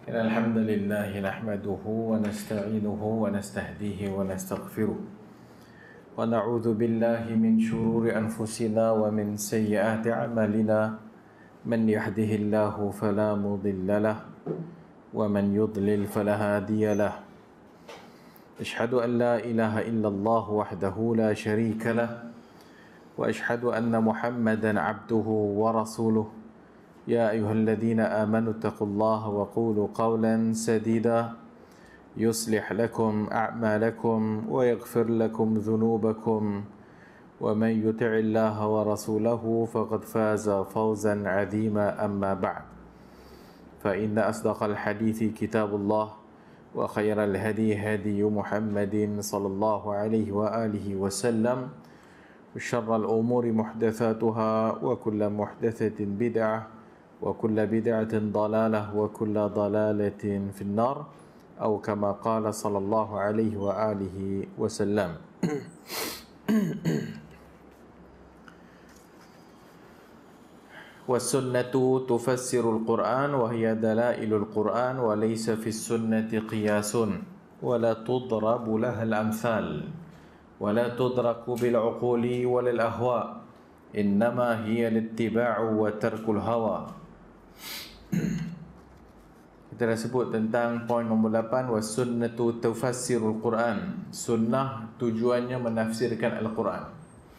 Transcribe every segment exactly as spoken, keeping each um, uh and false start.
إن الحمد لله نحمده ونستعينه ونستهديه ونستغفره ونعوذ بالله من شرور أنفسنا ومن سيئات أعمالنا من يهده الله فلا مضل له ومن يضلل فلا هادي له أشهد أن لا إله إلا الله وحده لا شريك له وأشهد أن محمدا عبده ورسوله يا أيها الذين آمنوا اتقوا الله وقولوا قولا سديدا يصلح لكم أعمالكم ويغفر لكم ذنوبكم ومن يطع الله ورسوله فقد فاز فوزا عظيما أما بعد فإن أصدق الحديث كتاب الله وخير الهدي هدي محمد صلى الله عليه وآله وسلم وشر الأمور محدثاتها وكل محدثة بدعة وكل بدعة ضلالة وكل ضلالة في النار أو كما قال صلى الله عليه وآله وسلم. والسنة تفسر القرآن وهي دلائل القرآن وليس في السنة قياس ولا تضرب لها الأمثال ولا تدرك بالعقول ولا الأهواء إنما هي الاتباع وترك الهوى. Kita dah sebut tentang poin nombor lapan, was-sunnatu tufassirul Quran. Sunnah tujuannya menafsirkan Al-Quran.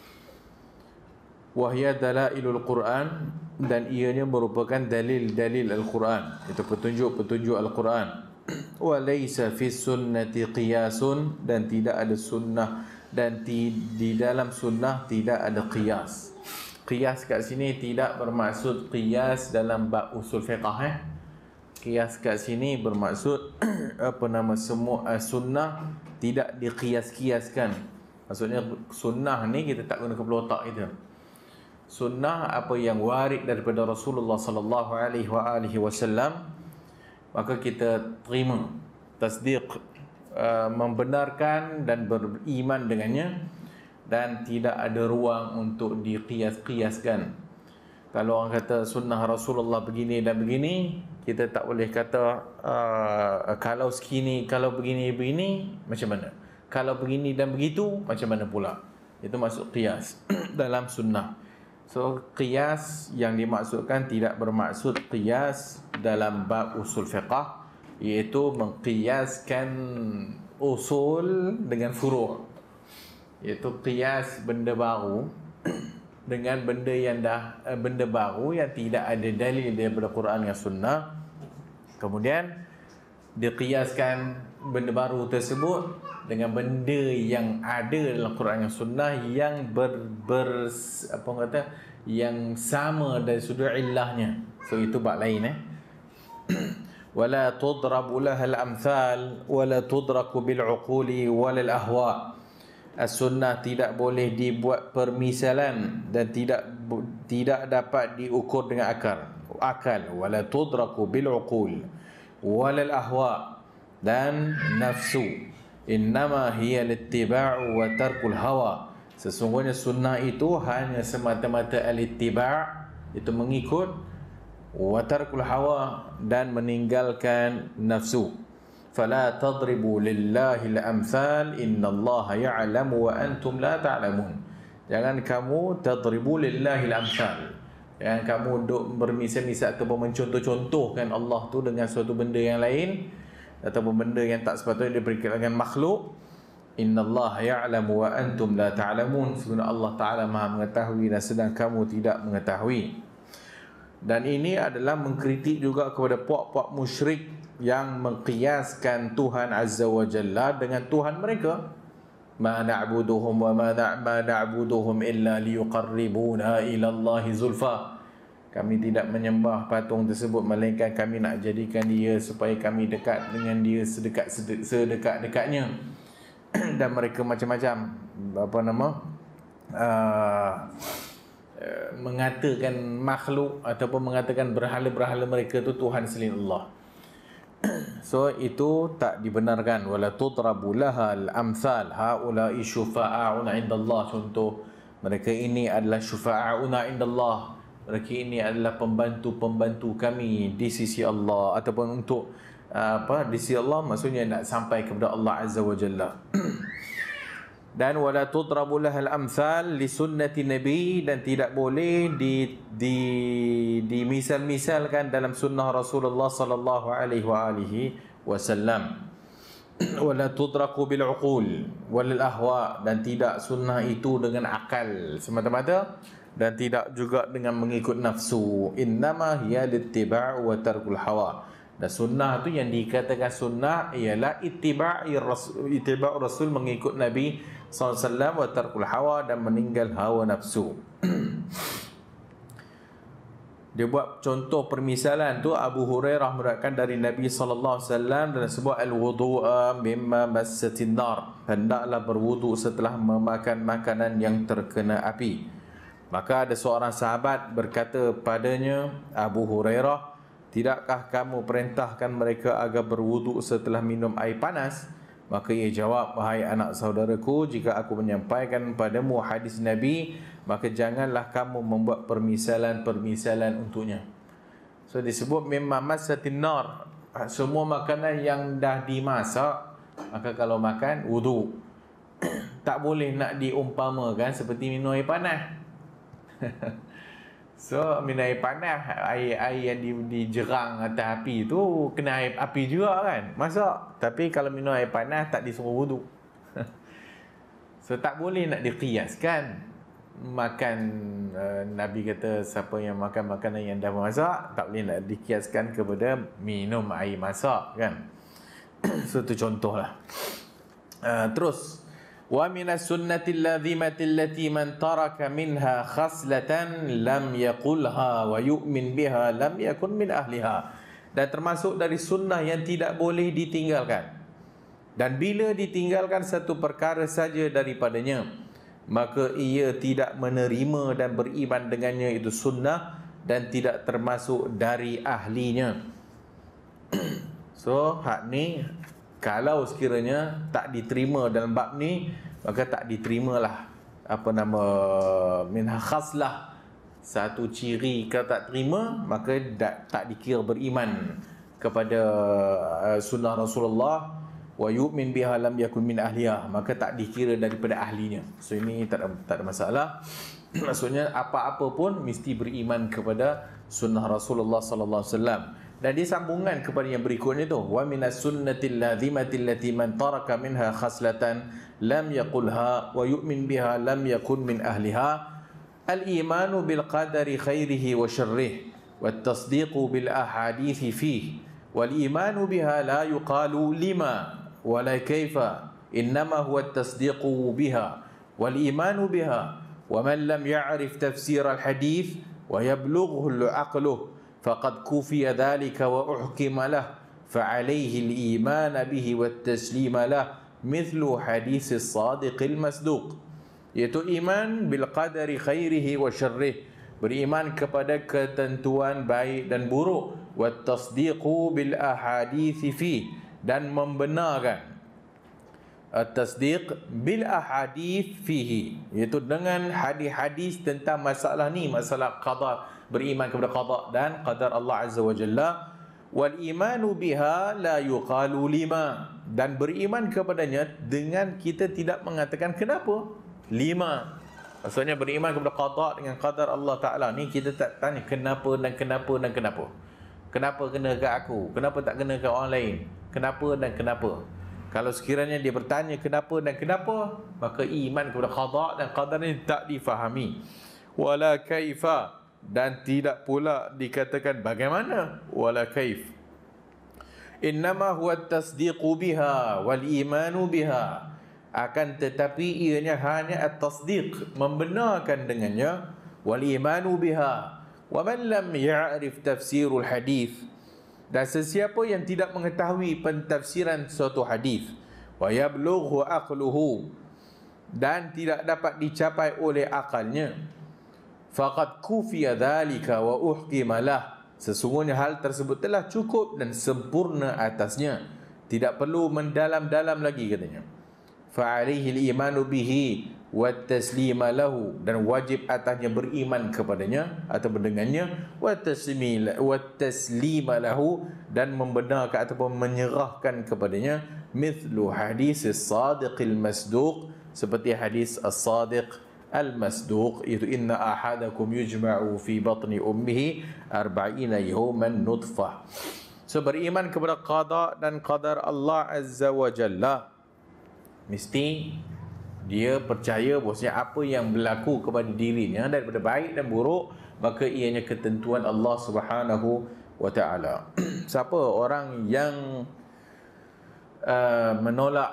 Wahya dalailul Quran, dan ianya merupakan dalil-dalil Al-Quran. Itu petunjuk-petunjuk Al-Quran. Wa laysa fi sunnati qiyasun, dan tidak ada sunnah, dan di, di dalam sunnah tidak ada qiyas. Qiyas kat sini tidak bermaksud qiyas dalam bab usul fiqh eh. Qiyas kat sini bermaksud apa nama semua uh, sunnah tidak diqiyas-qiyaskan. Maksudnya sunnah ni kita tak guna kepala otak kita. Sunnah apa yang warid daripada Rasulullah sallallahu alaihi wa alihi wasallam, maka kita terima, tasdiq, uh, membenarkan dan beriman dengannya, dan tidak ada ruang untuk diqiyas-qiyaskan. Kalau orang kata sunnah Rasulullah begini dan begini, kita tak boleh kata uh, kalau sekini, kalau begini begini macam mana, kalau begini dan begitu macam mana pula. Itu masuk qiyas dalam sunnah. So qiyas yang dimaksudkan tidak bermaksud qiyas dalam bab usul fiqh, iaitu mengqiyaskan usul dengan furu', iaitu qiyas benda baru dengan benda yang dah benda baru yang tidak ada dalil daripada Quran dan Sunnah, kemudian diqiyaskan benda baru tersebut dengan benda yang ada dalam Quran dan Sunnah yang ber, ber apa orang kata yang sama dari sudut illahnya. So itu bab lain eh. Wala tudrabu lahal amthal wala tudraku bil uquli walal ahwa. As-sunnah tidak boleh dibuat permisalan dan tidak tidak dapat diukur dengan akal. Akal wala tudraku bil uqul walal ahwa, dan nafsu. Innama hiya al-ittiba'u wa tarkul hawa. Sesungguhnya sunnah itu hanya semata-mata al-ittiba', itu mengikut, wa tarkul hawa, dan meninggalkan nafsu. Fala tadribu lillahi al-amthal innallaha ya'lamu wa antum la ta'lamun. Jangan kamu tadribu lillahi al-amthal. Jangan kamu duk bermisal-misal ataupun mencontoh-contohkan Allah tu dengan suatu benda yang lain ataupun benda yang tak sepatutnya diberikan dengan makhluk. Innallaha ya'lamu wa antum la ta'lamun. Sesungguhnya Allah Ta'ala Maha mengetahui dan sedang kamu tidak mengetahui. Dan ini adalah mengkritik juga kepada puak-puak musyrik yang mengqiyaskan Tuhan Azza wa Jalla dengan Tuhan mereka. Ma na'buduhum wa ma na'buduhum illa liyuqarribuna ila Allahi zulfa. Kami tidak menyembah patung tersebut melainkan kami nak jadikan dia supaya kami dekat dengan dia sedekat sedekat-dekatnya. Dan mereka macam-macam apa nama uh, uh, mengatakan makhluk ataupun mengatakan berhala-berhala mereka tu Tuhan selain Allah. So itu tak dibenarkan. Wala tudrabu lahal amthal haula'i syufa'a'una indallah. Contoh, mereka ini adalah syufa'a'una indallah, mereka ini adalah pembantu-pembantu kami di sisi Allah, ataupun untuk apa di sisi Allah, maksudnya nak sampai kepada Allah Azza wa Jalla. Dan wala tudrabu lahal amsal li sunnati nabi, dan tidak boleh di di dimisal-misalkan dalam sunnah Rasulullah sallallahu alaihi wa alihi wasallam. Wala tudraku bil uqul wal ahwa, dan tidak sunnah itu dengan akal semata-mata dan tidak juga dengan mengikut nafsu. Innama hiya littiba' wa tarkul hawa. Dan sunnah tu yang dikatakan sunnah ialah ittiba'i rasul, ittiba' rasul, mengikut Nabi sallallahu alaihi wasallam, wa tarkul hawa, dan meninggal hawa nafsu. Dia buat contoh permisalan tu, Abu Hurairah meriwayatkan dari Nabi sallallahu alaihi wasallam dan sebut al-wudu'a mimma massatin nar, hendaklah berwudu setelah memakan makanan yang terkena api. Maka ada seorang sahabat berkata padanya, Abu Hurairah, tidakkah kamu perintahkan mereka agar berwudu setelah minum air panas? Maka ia jawab, wahai anak saudaraku, jika aku menyampaikan padamu hadis Nabi, maka janganlah kamu membuat permisalan-permisalan untuknya. So disebut mimma massatin nar, semua makanan yang dah dimasak, maka kalau makan wudu. Tak boleh nak diumpamakan seperti minum air panas. So minum air panas, air-air yang di, dijerang atas api tu kena air api juga kan, masak. Tapi kalau minum air panas tak disuruh wudu. So tak boleh nak dikiaskan makan. uh, Nabi kata siapa yang makan makanan yang dah masak, tak boleh nak dikiaskan kepada minum air masak kan. So tu contohlah. uh, Terus, wa minas sunnati allazimati allati man taraka minha khaslatan lam yaqulha wa yu'min biha lam yakun min ahliha. Dan termasuk dari sunnah yang tidak boleh ditinggalkan, dan bila ditinggalkan satu perkara saja daripadanya, maka ia tidak menerima dan beriman dengannya, itu sunnah, dan tidak termasuk dari ahlinya. So hak ni, kalau sekiranya tak diterima dalam bab ni, maka tak diterimalah apa nama minha khaslah, satu ciri. Kalau tak terima, maka tak, tak dikira beriman kepada uh, sunnah Rasulullah. Wa yu'min biha lam yakun min ahliha, maka tak dikira daripada ahlinya. So ini tak ada, tak ada masalah. Maksudnya apa-apa pun mesti beriman kepada sunnah Rasulullah sallallahu alaihi wasallam. Dan dia sambungan kepada yang berikutnya tu, wa minas sunnatil lazimati allati man taraka minha khaslatan lam yaqulha wa yu'min biha lam yakun min ahliha al-imanu bil qadari khairihi wa syarrihi wat tasdiqu bil ahadithi fihi wal imanu biha la yuqalu lima wala kaifa, innama huwa at-tasdiqu biha wal imanu biha, wa man lam ya'rif tafsir al-hadith wa yablughu al-aqlu faqad kufiya dhalika wa uhkima lah, fa alayhi al-iman bihi wat taslima lah, mithlu hadith as-sadiq al-masduq. Iaitu iman bil qadari khairihi wa syarrihi, beriman kepada ketentuan baik dan buruk, wat tasdiqu bil ahadithi fi, dan membenarkan at-tasdiq bil ahadith fihi, iaitu dengan hadis-hadis tentang masalah ni, masalah qada, beriman kepada qada dan qadar Allah Azza wa Jalla. Wal imanu biha la yuqalu lima, dan beriman kepadanya dengan kita tidak mengatakan kenapa lima. Maksudnya beriman kepada qada dengan qadar Allah Ta'ala ni, kita tak tanya kenapa dan kenapa dan kenapa. Kenapa kena ke aku? Kenapa tak kena ke orang lain? Kenapa dan kenapa? Kalau sekiranya dia bertanya kenapa dan kenapa, maka iman kepada qada dan qadar ni tak difahami. Wala kaifa, dan tidak pula dikatakan bagaimana, wala kaif. Innama huwa at-tasdiqu biha wal imanu biha, akan tetapi ianya hanya at-tasdiq, membenarkan dengannya, wal imanu biha, wa man lam ya'rif tafsirul hadith, dan sesiapa yang tidak mengetahui pentafsiran suatu hadis, wa yablughu aqluhu, dan tidak dapat dicapai oleh akalnya, faqad kufiya dhalika wa uhkima lah, sesungguhnya hal tersebut telah cukup dan sempurna atasnya, tidak perlu mendalam-dalam lagi katanya. Fa alaihi al-imanu bihi wattaslima lahu, dan wajib atasnya beriman kepadanya atau mendengannya, wattaslima lahu, dan membenarkan ataupun menyerahkan kepadanya, mithlu hadis as-sadiqil masduq, seperti hadis as-sadiq al-masduq, iaitu inna ahadakum yujma'u fi batni ummihi arba'ina yawman nutfah. So beriman kepada qada dan qadar Allah Azza wa Jalla, mesti dia percaya bahawasanya apa yang berlaku kepada dirinya daripada baik dan buruk, maka ianya ketentuan Allah Subhanahu wa taala. Siapa orang yang uh, menolak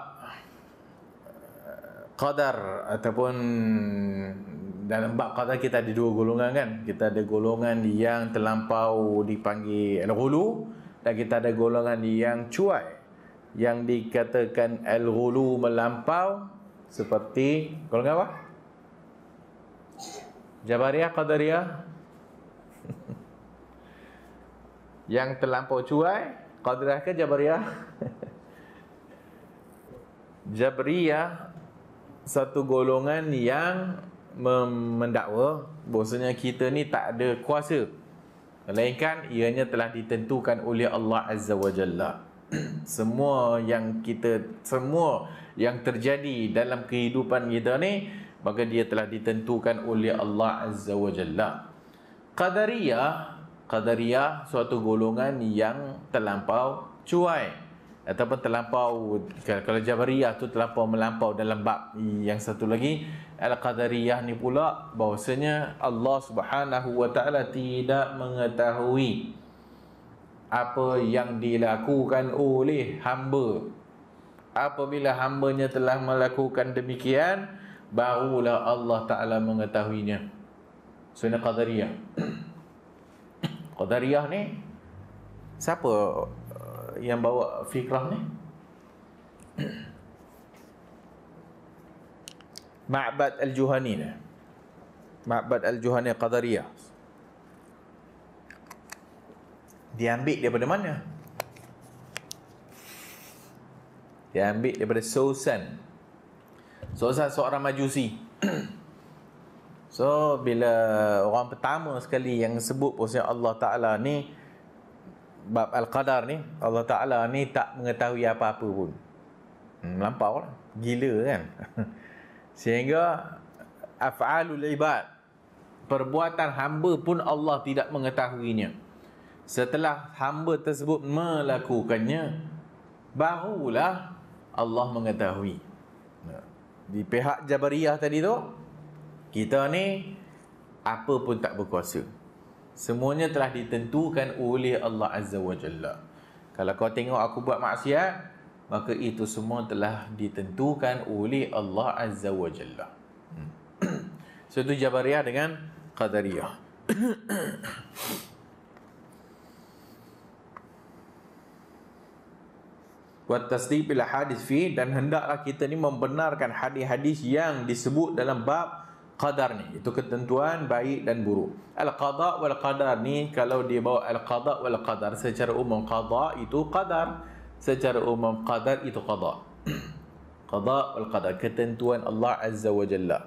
qadar ataupun dalam bab qadar, kita ada dua golongan kan. Kita ada golongan yang terlampau dipanggil al-ghulu, dan kita ada golongan yang cuai, yang dikatakan al-ghulu melampau, seperti golongan apa? Jabariyah, Qadariyah. Yang terlampau cuai, Qadariyah ke Jabariyah? Jabariyah satu golongan yang mendakwa bahwasanya kita ni tak ada kuasa, melainkan ianya telah ditentukan oleh Allah Azza wa Jalla. Semua yang kita semua yang terjadi dalam kehidupan kita ni, maka dia telah ditentukan oleh Allah Azza wa Jalla. Qadariyah, Qadariyah suatu golongan yang terlampau cuai ataupun terlampau, kalau Jabariyah tu terlampau melampau dalam bab yang satu lagi, Al-Qadariyah ni pula bahwasanya Allah Subhanahu wa taala tidak mengetahui apa yang dilakukan oleh hamba. Apabila hambanya telah melakukan demikian, barulah Allah Ta'ala mengetahuinya. So ini Qadariyah. Qadariyah ni siapa yang bawa fikrah ni? Ma'bad al-Juhani ni. Ma'bad al-Juhani Qadariyah. Diambil daripada mana? Diambil daripada Sausan. Sausan seorang Majusi. So bila orang pertama sekali yang sebut bahwasanya Allah Ta'ala ni, bab Al-Qadar ni, Allah Ta'ala ni tak mengetahui apa-apa pun. hmm, Melampau lah, gila kan. Sehingga af'alul ibad, perbuatan hamba pun Allah tidak mengetahuinya. Setelah hamba tersebut melakukannya, barulah Allah mengetahui. Di pihak Jabariyah tadi tu, kita ni apa pun tak berkuasa. Semuanya telah ditentukan oleh Allah Azza wa Jalla. Kalau kau tengok aku buat maksiat, maka itu semua telah ditentukan oleh Allah Azza wa Jalla. So itu Jabariyah dengan Qadariyah. Wa tasdiq bil hadis fi, dan hendaklah kita ni membenarkan hadis-hadis yang disebut dalam bab qadar ni, itu ketentuan baik dan buruk. Al-qada wal qadar ni, kalau dia bawa al-qada wal qadar secara umum, qada itu qadar, secara umum qadar itu qada. Qada wal qadar, ketentuan Allah Azza wa Jalla.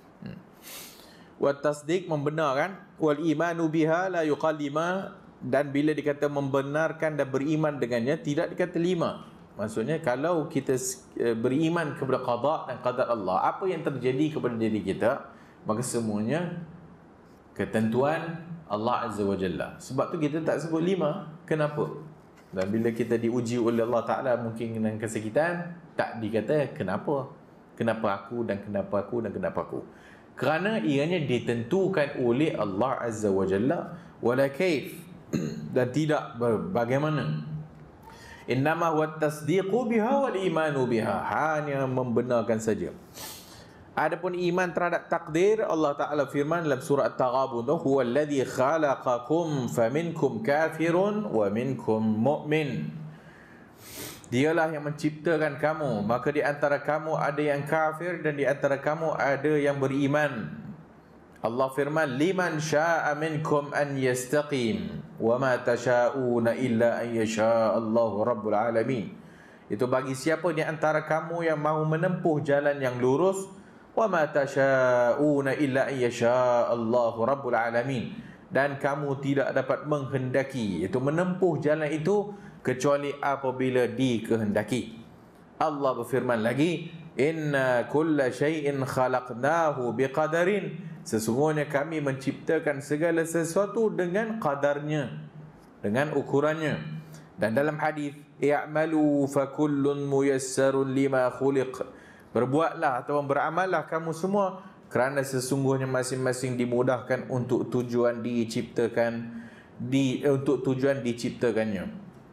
Wa tasdiq, membenarkan, wal imanu biha la yuqallima, dan bila dikata membenarkan dan beriman dengannya, tidak dikata lima. Maksudnya kalau kita beriman kepada qada dan qadar Allah, apa yang terjadi kepada diri kita, maka semuanya ketentuan Allah Azza wa Jalla. Sebab tu kita tak sebut lima. Kenapa? Dan bila kita diuji oleh Allah Ta'ala mungkin dengan kesakitan, tak dikata kenapa. Kenapa aku dan kenapa aku dan kenapa aku. Kerana ianya ditentukan oleh Allah Azza wa Jalla. Wala kaif, dan tidak bagaimana. Innama huwa tasdiqu biha wal imanu biha, hanya membenarkan saja. Adapun iman terhadap takdir, Allah Ta'ala firman dalam surah At-Taghabun, huwa alladhi khalaqakum faminkum kafirun wa minkum mu'min. Dialah yang menciptakan kamu, maka di antara kamu ada yang kafir dan di antara kamu ada yang beriman. Allah firman, liman sya'a minkum an yastaqim wa ma tasha'una illa an yasha Allahu rabbul alamin. Itu bagi siapa di antara kamu yang mahu menempuh jalan yang lurus, wa ma tasha'una illa an yasha Allahu rabbul alamin. Dan kamu tidak dapat menghendaki, iaitu menempuh jalan itu, kecuali apabila dikehendaki. Allah berfirman lagi, inna kulla syai'in khalaqnahu biqadarin, sesungguhnya kami menciptakan segala sesuatu dengan qadarnya, dengan ukurannya. Dan dalam hadis, i'malu fakullun muyassarun lima khuliq, berbuatlah atau beramallah kamu semua, kerana sesungguhnya masing-masing dimudahkan untuk tujuan diciptakan di untuk tujuan diciptakannya.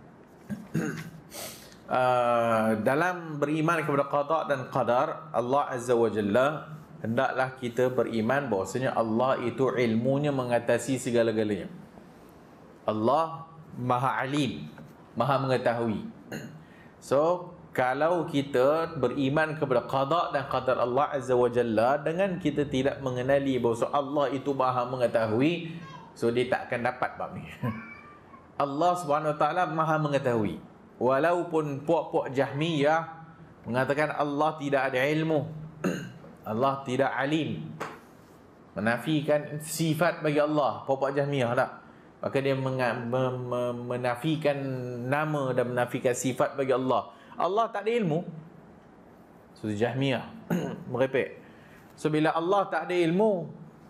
uh, dalam beriman kepada qada dan qadar Allah Azza wa Jalla, hendaklah kita beriman bahwasanya Allah itu ilmunya mengatasi segala-galanya. Allah Maha Alim, Maha mengetahui. So kalau kita beriman kepada qada dan qadar Allah Azza wa Jalla dengan kita tidak mengenali bahawa Allah itu Maha mengetahui, so dia tak akan dapat bab ni. Allah Subhanahu wa taala Maha mengetahui. Walaupun puak-puak Jahmiyah mengatakan Allah tidak ada ilmu, Allah tidak alim, menafikan sifat bagi Allah, puak-puak Jahmiyah tak. Maka dia menafikan nama dan menafikan sifat bagi Allah. Allah tak ada ilmu. So Jahmiyah merepek. So bila Allah tak ada ilmu,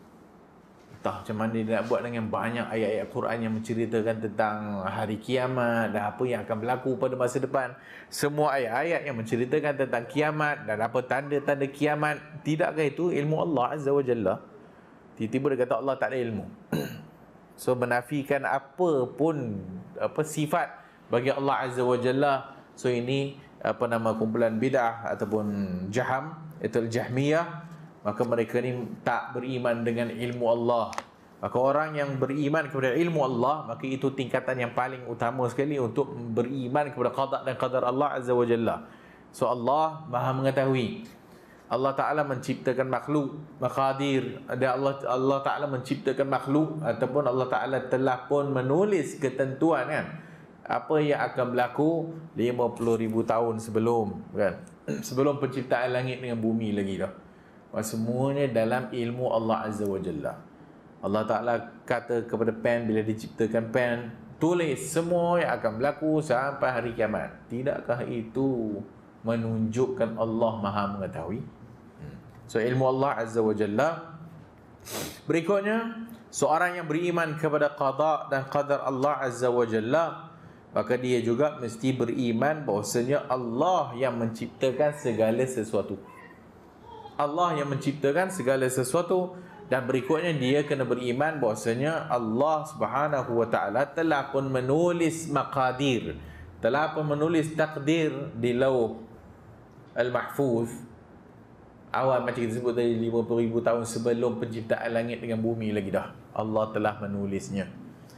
entah macam mana dia nak buat dengan banyak ayat-ayat Quran yang menceritakan tentang hari kiamat dan apa yang akan berlaku pada masa depan. Semua ayat-ayat yang menceritakan tentang kiamat dan apa tanda-tanda kiamat, tidakkah itu ilmu Allah Azza wa Jalla? Tiba-tiba dia kata Allah tak ada ilmu. So menafikan apa pun apa sifat bagi Allah Azza wa Jalla. So ini apa nama kumpulan bid'ah ataupun jaham, itu Jahmiyah. Maka mereka ni tak beriman dengan ilmu Allah. Maka orang yang beriman kepada ilmu Allah, maka itu tingkatan yang paling utama sekali untuk beriman kepada qada dan qadar Allah Azza wa Jalla. So Allah Maha mengetahui. Allah Ta'ala menciptakan makhluk, maqadir. Dan Allah Allah Ta'ala menciptakan makhluk, ataupun Allah Ta'ala telah pun menulis ketentuan kan, apa yang akan berlaku lima puluh ribu tahun sebelum kan, sebelum penciptaan langit dengan bumi lagi dah. Semuanya dalam ilmu Allah Azza wa Jalla. Allah Ta'ala kata kepada pen bila diciptakan pen, tulis semua yang akan berlaku sampai hari kiamat. Tidakkah itu menunjukkan Allah Maha mengetahui? So ilmu Allah Azza wa Jalla. Berikutnya, seorang yang beriman kepada qada dan qadar Allah Azza wa Jalla, maka dia juga mesti beriman bahwasanya Allah yang menciptakan segala sesuatu. Allah yang menciptakan segala sesuatu. Dan berikutnya dia kena beriman bahwasanya Allah Subhanahu wa taala telah pun menulis maqadir, telah pun menulis takdir di lauh al-mahfuz awal, macam kita sebut tadi, lima puluh ribu tahun sebelum penciptaan langit dengan bumi lagi dah Allah telah menulisnya.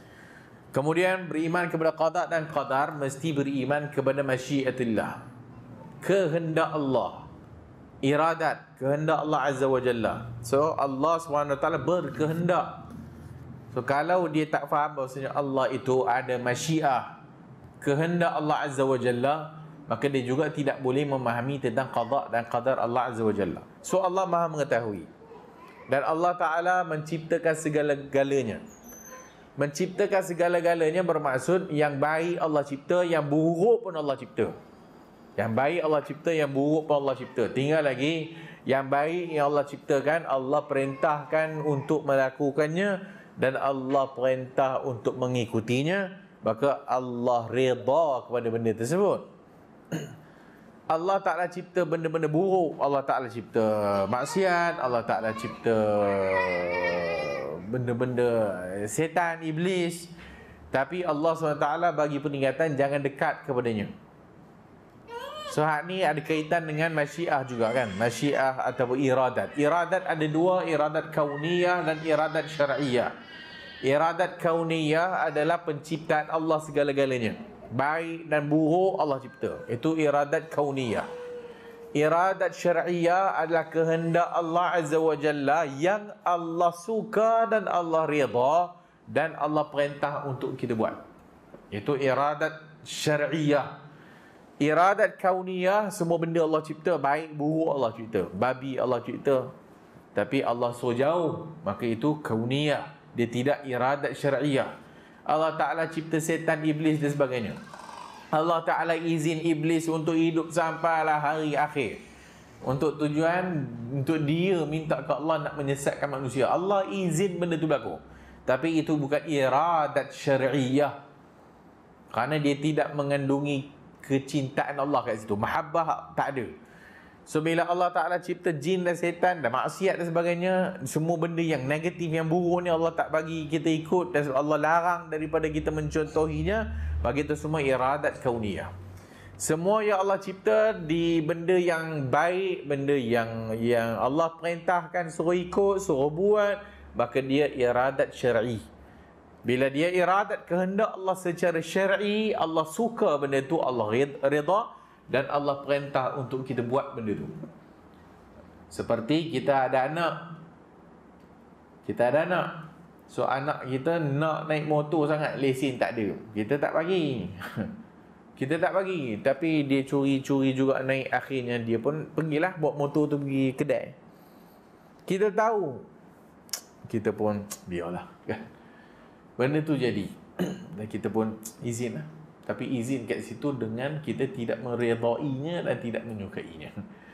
Kemudian beriman kepada qada dan qadar, mesti beriman kepada masyiatillah, kehendak Allah, iradat, kehendak Allah Azza wa Jalla. So Allah subhanahu wa taala berkehendak. So kalau dia tak faham bahawasanya Allah itu ada masyiah, kehendak Allah Azza wa Jalla, maka dia juga tidak boleh memahami tentang qada dan qadar Allah Azza wa Jalla. So Allah Maha mengetahui. Dan Allah Ta'ala menciptakan segala-galanya. Menciptakan segala-galanya bermaksud yang baik Allah cipta, yang buruk pun Allah cipta. Yang baik Allah cipta, yang buruk pun Allah cipta. Tinggal lagi yang baik yang Allah ciptakan, Allah perintahkan untuk melakukannya, dan Allah perintah untuk mengikutinya, maka Allah redha kepada benda tersebut. Allah Ta'ala cipta benda-benda buruk, Allah Ta'ala cipta maksiat, Allah Ta'ala cipta benda-benda setan, iblis, tapi Allah subhanahu wa taala bagi peringatan jangan dekat kepadanya. So hak ni ada kaitan dengan masyiah juga kan, masyiah ataupun iradat. Iradat ada dua, iradat kauniyah dan iradat syar'iyah. Iradat kauniyah adalah penciptaan Allah segala-galanya, baik dan buruk Allah cipta, itu iradat kauniyah. Iradat syar'iyah adalah kehendak Allah Azza wa Jalla yang Allah suka dan Allah redha dan Allah perintah untuk kita buat, itu iradat syar'iyah. Iradat kauniyah, semua benda Allah cipta, baik buruk Allah cipta, babi Allah cipta, tapi Allah suruh jauh, maka itu kauniyah, dia tidak iradat syar'iyah. Allah Ta'ala cipta setan, iblis dan sebagainya. Allah Ta'ala izin iblis untuk hidup sampailah hari akhir, untuk tujuan, untuk dia minta ke Allah nak menyesatkan manusia. Allah izin benda tu berlaku, tapi itu bukan iradat syar'iyah, kerana dia tidak mengandungi kecintaan Allah kat situ, mahabbah tak ada. So bila Allah Ta'ala cipta jin dan setan dan maksiat dan sebagainya, semua benda yang negatif, yang buruk ni Allah tak bagi kita ikut, dan Allah larang daripada kita mencontohinya, bagi itu semua iradat kauniyah. Semua yang Allah cipta di benda yang baik, benda yang yang Allah perintahkan suruh ikut, suruh buat, maka dia iradat syar'i. Bila dia iradat kehendak Allah secara syar'i, Allah suka benda tu, Allah redha, dan Allah perintah untuk kita buat benda tu. Seperti kita ada anak, kita ada anak, so anak kita nak naik motor sangat, lesen tak ada, kita tak bagi. Kita tak bagi, tapi dia curi-curi juga naik, akhirnya dia pun pergilah bawa motor tu pergi kedai. Kita tahu, kita pun biarlah kan, benda tu jadi, dan kita pun izin lah. Tapi izin kat situ dengan kita tidak meredainya dan tidak menyukainya.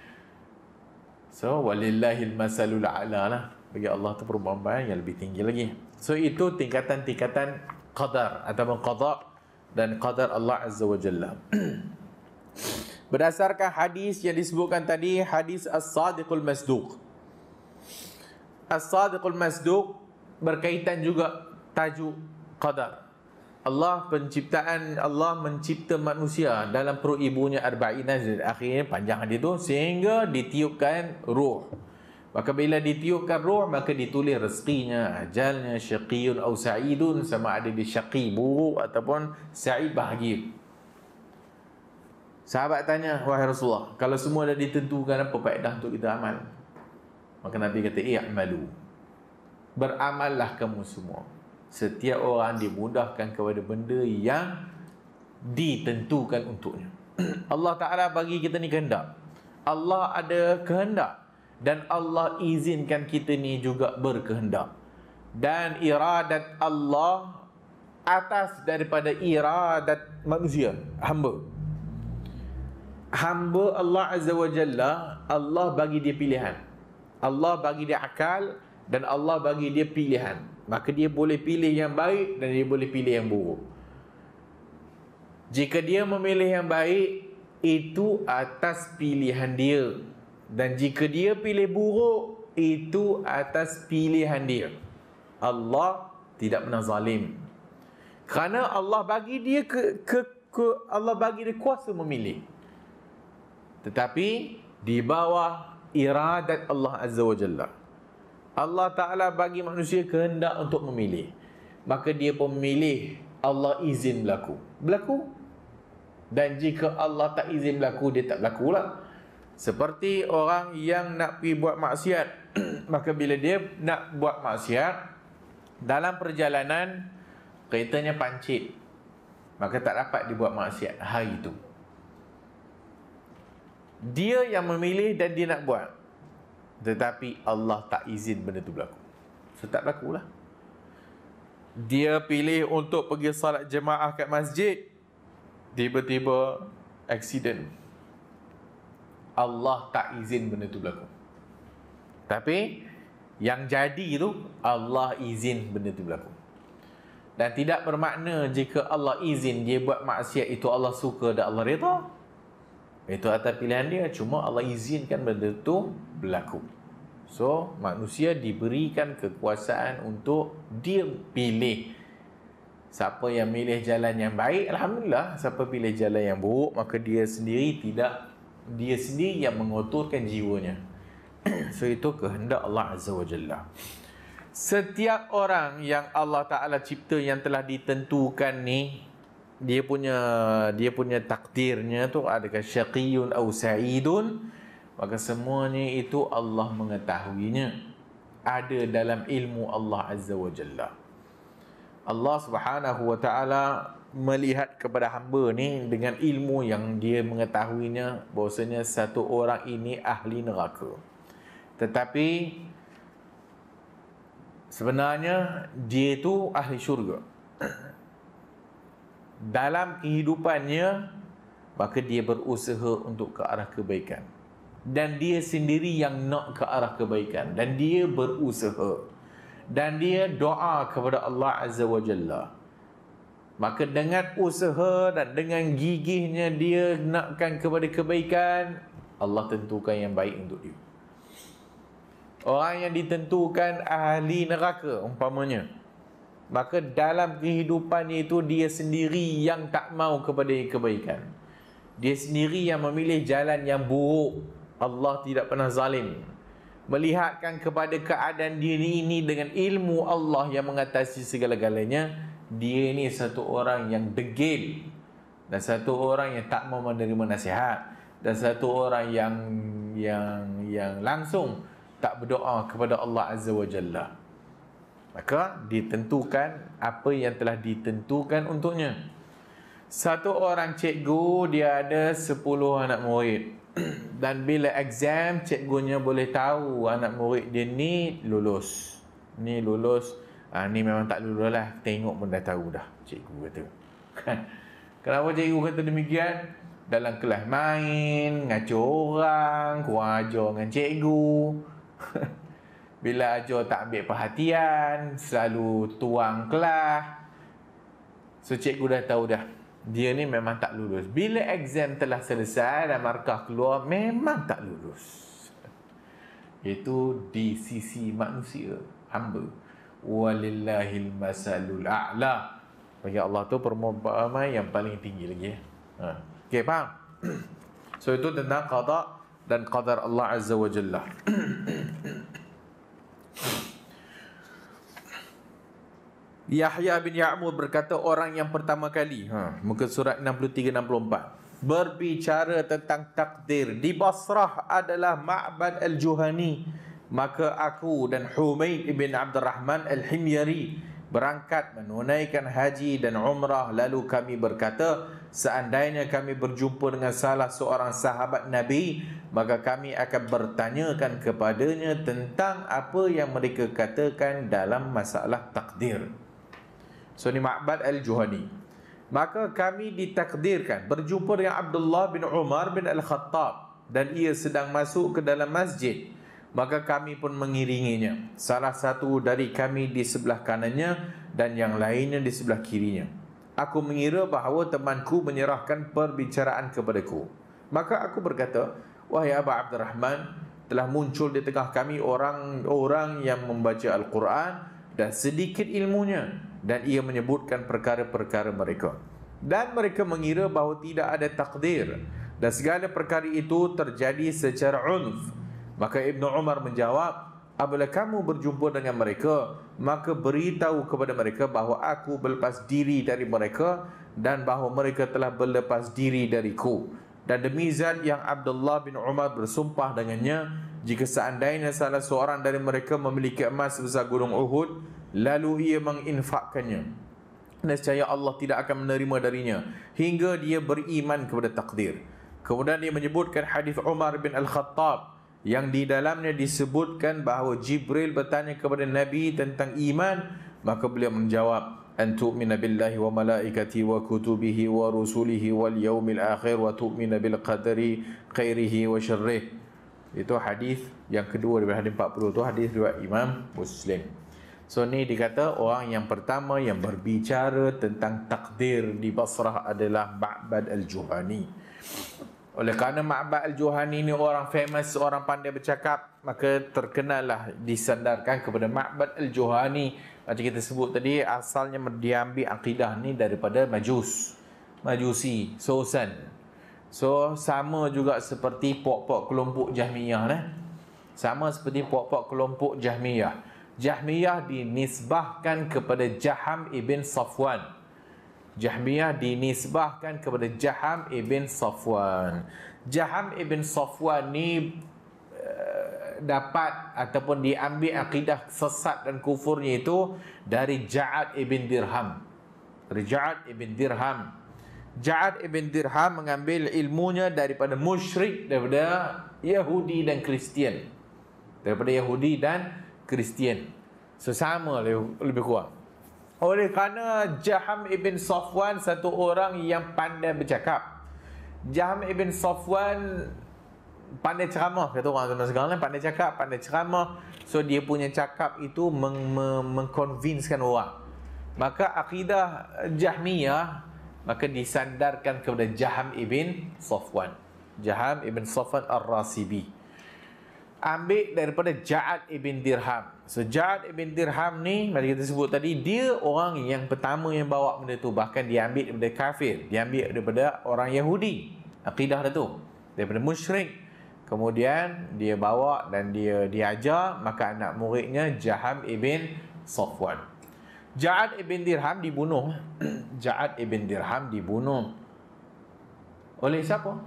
So walillahil masalul a'la lah, bagi Allah tu perumpamaan yang lebih tinggi lagi. So itu tingkatan-tingkatan qadar ataupun qada dan qadar Allah Azza wa Jalla. Berdasarkan hadis yang disebutkan tadi, hadis As-Sadiqul Masduq. As-Sadiqul Masduq berkaitan juga tajuk qadar. Allah penciptaan, Allah mencipta manusia dalam perut ibunya arba'ina, akhirnya panjang hadis itu, sehingga ditiupkan ruh. Maka bila ditiupkan ruh, maka ditulis rezekinya, ajalnya, syaqiyun atau sa'idun, sama ada dia syaqi buruk ataupun sa'id bahagia. Sahabat tanya, wahai Rasulullah, kalau semua dah ditentukan, apa faedah untuk kita amal? Maka Nabi kata, i'malu, beramallah kamu semua. Setiap orang dimudahkan kepada benda yang ditentukan untuknya. Allah Ta'ala bagi kita ni kehendak, Allah ada kehendak, dan Allah izinkan kita ni juga berkehendak. Dan iradat Allah atas daripada iradat manusia, hamba. Hamba Allah Azza wa Jalla, Allah bagi dia pilihan, Allah bagi dia akal, dan Allah bagi dia pilihan. Maka dia boleh pilih yang baik dan dia boleh pilih yang buruk. Jika dia memilih yang baik, itu atas pilihan dia. Dan jika dia pilih buruk, itu atas pilihan dia. Allah tidak pernah zalim, kerana Allah bagi dia ke, ke, ke Allah bagi dia kuasa memilih, tetapi di bawah iradat Allah Azza wa Jalla. Allah Ta'ala bagi manusia kehendak untuk memilih, maka dia pun memilih. Allah izin berlaku, berlaku. Dan jika Allah tak izin berlaku, dia tak berlaku lah. Seperti orang yang nak pergi buat maksiat, maka bila dia nak buat maksiat, dalam perjalanan keretanya pancit, maka tak dapat dibuat maksiat hari itu. Dia yang memilih dan dia nak buat, tetapi Allah tak izin benda tu berlaku, so tak berlaku lah. Dia pilih untuk pergi salat jemaah kat masjid, tiba-tiba accident, Allah tak izin benda tu berlaku, tapi yang jadi tu Allah izin benda tu berlaku. Dan tidak bermakna jika Allah izin dia buat maksiat itu Allah suka dan Allah redha. Itu atas pilihan dia, cuma Allah izinkan benda tu berlaku. So manusia diberikan kekuasaan untuk dia pilih. Siapa yang pilih jalan yang baik, alhamdulillah. Siapa pilih jalan yang buruk, maka dia sendiri tidak, dia sendiri yang mengotorkan jiwanya. So itu kehendak Allah Azza wa Jalla. Setiap orang yang Allah Ta'ala cipta, yang telah ditentukan ni, dia punya dia punya takdirnya tu, adakah syaqiyun atau sa'idun, maka semuanya itu Allah mengetahuinya, ada dalam ilmu Allah Azza wa Jalla. Allah Subhanahu wa Ta'ala melihat kepada hamba ni dengan ilmu yang dia mengetahuinya bahwasanya satu orang ini ahli neraka. Tetapi sebenarnya dia itu ahli syurga. Dalam kehidupannya, maka dia berusaha untuk ke arah kebaikan. Dan dia sendiri yang nak ke arah kebaikan. Dan dia berusaha. Dan dia doa kepada Allah Azza wa Jalla. Maka dengan usaha dan dengan gigihnya dia nakkan kepada kebaikan, Allah tentukan yang baik untuk dia. Orang yang ditentukan ahli neraka umpamanya, maka dalam kehidupannya itu dia sendiri yang tak mau kepada kebaikan. Dia sendiri yang memilih jalan yang buruk. Allah tidak pernah zalim. Melihatkan kepada keadaan diri ini dengan ilmu Allah yang mengatasi segala-galanya, dia ini satu orang yang degil, dan satu orang yang tak mau menerima nasihat, dan satu orang yang yang yang langsung tak berdoa kepada Allah Azza wa Jalla. Maka ditentukan apa yang telah ditentukan untuknya. Satu orang cikgu, dia ada sepuluh anak murid. Dan bila exam, cikgunya boleh tahu anak murid dia ni lulus, ni lulus, ha, ni memang tak lulus lah, tengok pun dah tahu dah, cikgu kata. Kenapa cikgu kata demikian? Dalam kelas main, ngaco orang, kurang ajar dengan cikgu. Bila ajar tak ambil perhatian, selalu tuang kelas. So cikgu dah tahu dah, dia ni memang tak lulus. Bila exam telah selesai dan markah keluar, memang tak lulus. Itu di sisi manusia, hamba. Walillahil masalul a'la. Bagi Allah tu permohonan yang paling tinggi lagi. Ha. Okey, faham? So itu tentang qada dan qadar Allah Azza wa Jalla. Yahya bin Ya'mur berkata, orang yang pertama kali, ha, muka surat enam puluh tiga enam puluh empat, berbicara tentang takdir di Basrah adalah Ma'bad al-Juhani. Maka aku dan Humaid ibn Abdurrahman al-Himyari berangkat menunaikan haji dan umrah. Lalu kami berkata, seandainya kami berjumpa dengan salah seorang sahabat Nabi, maka kami akan bertanyakan kepadanya tentang apa yang mereka katakan dalam masalah takdir. So ni Ma'bad al-Juhani. Maka kami ditakdirkan berjumpa dengan Abdullah bin Umar bin Al-Khattab, dan ia sedang masuk ke dalam masjid. Maka kami pun mengiringinya. Salah satu dari kami di sebelah kanannya dan yang lainnya di sebelah kirinya. Aku mengira bahawa temanku menyerahkan perbicaraan kepadaku. Maka aku berkata, wahai Abu Abdurrahman, telah muncul di tengah kami orang-orang yang membaca Al-Quran dan sedikit ilmunya, dan ia menyebutkan perkara-perkara mereka. Dan mereka mengira bahawa tidak ada takdir, dan segala perkara itu terjadi secara unf. Maka Ibnu Umar menjawab, apabila kamu berjumpa dengan mereka, maka beritahu kepada mereka bahawa aku berlepas diri dari mereka, dan bahawa mereka telah berlepas diri dariku. Dan demi zat yang Abdullah bin Umar bersumpah dengannya, jika seandainya salah seorang dari mereka memiliki emas sebesar gunung Uhud, lalu ia menginfakkannya, nescaya Allah tidak akan menerima darinya hingga dia beriman kepada takdir. Kemudian dia menyebutkan hadis Umar bin Al-Khattab yang di dalamnya disebutkan bahawa Jibril bertanya kepada Nabi tentang iman. Maka beliau menjawab, an tu'mina billahi wa malaikati wa kutubihi wa rusulihi wal yaumil akhir wa tu'mina bil qadari khairihi wa syarrih. Itu hadis yang kedua daripada hadis empat puluh tu, hadis riwayat Imam Muslim. So ni dikata orang yang pertama yang berbicara tentang takdir di Basrah adalah Ma'bad al-Juhani. Oleh kerana Ma'bad al-Juhani ni orang famous, orang pandai bercakap, maka terkenallah disandarkan kepada Ma'bad al-Juhani. Macam kita sebut tadi, asalnya diambil akidah ni daripada Majus, Majusi, Sosan. So sama juga seperti pok-pok kelompok Jahmiyah nah. Sama seperti pok-pok kelompok Jahmiyah. Jahmiyah dinisbahkan kepada Jaham ibn Safwan. Jahmiyah dinisbahkan kepada Jaham ibn Safwan. Jaham ibn Safwan ni uh, dapat ataupun diambil akidah sesat dan kufurnya itu dari Ja'ad ibn Dirham. dari Ja'ad ibn Dirham. Ja'ad ibn Dirham mengambil ilmunya daripada musyrik, daripada Yahudi dan Kristian. Daripada Yahudi dan Kristian. Sesama lebih kurang. Oleh kerana Jaham ibn Safwan satu orang yang pandai bercakap. Jaham ibn Safwan pandai ceramah, kata orang zaman sekarang kan, pandai cakap, pandai ceramah. So dia punya cakap itu meng, meng, mengconvincekan orang. Maka akidah Jahmiyah maka disandarkan kepada Jaham ibn Safwan. Jaham ibn Safwan Ar-Rasibi. Ambil daripada Ja'ad ibn Dirham. So Ja'ad ibn Dirham ni, mari kita sebut tadi, dia orang yang pertama yang bawa benda tu. Bahkan dia ambil daripada kafir, dia ambil daripada orang Yahudi, akidah dia tu, daripada musyrik. Kemudian dia bawa dan dia diajar, maka anak muridnya Jaham ibn Safwan. Ja'ad ibn Dirham dibunuh. Ja'ad ibn Dirham dibunuh oleh siapa?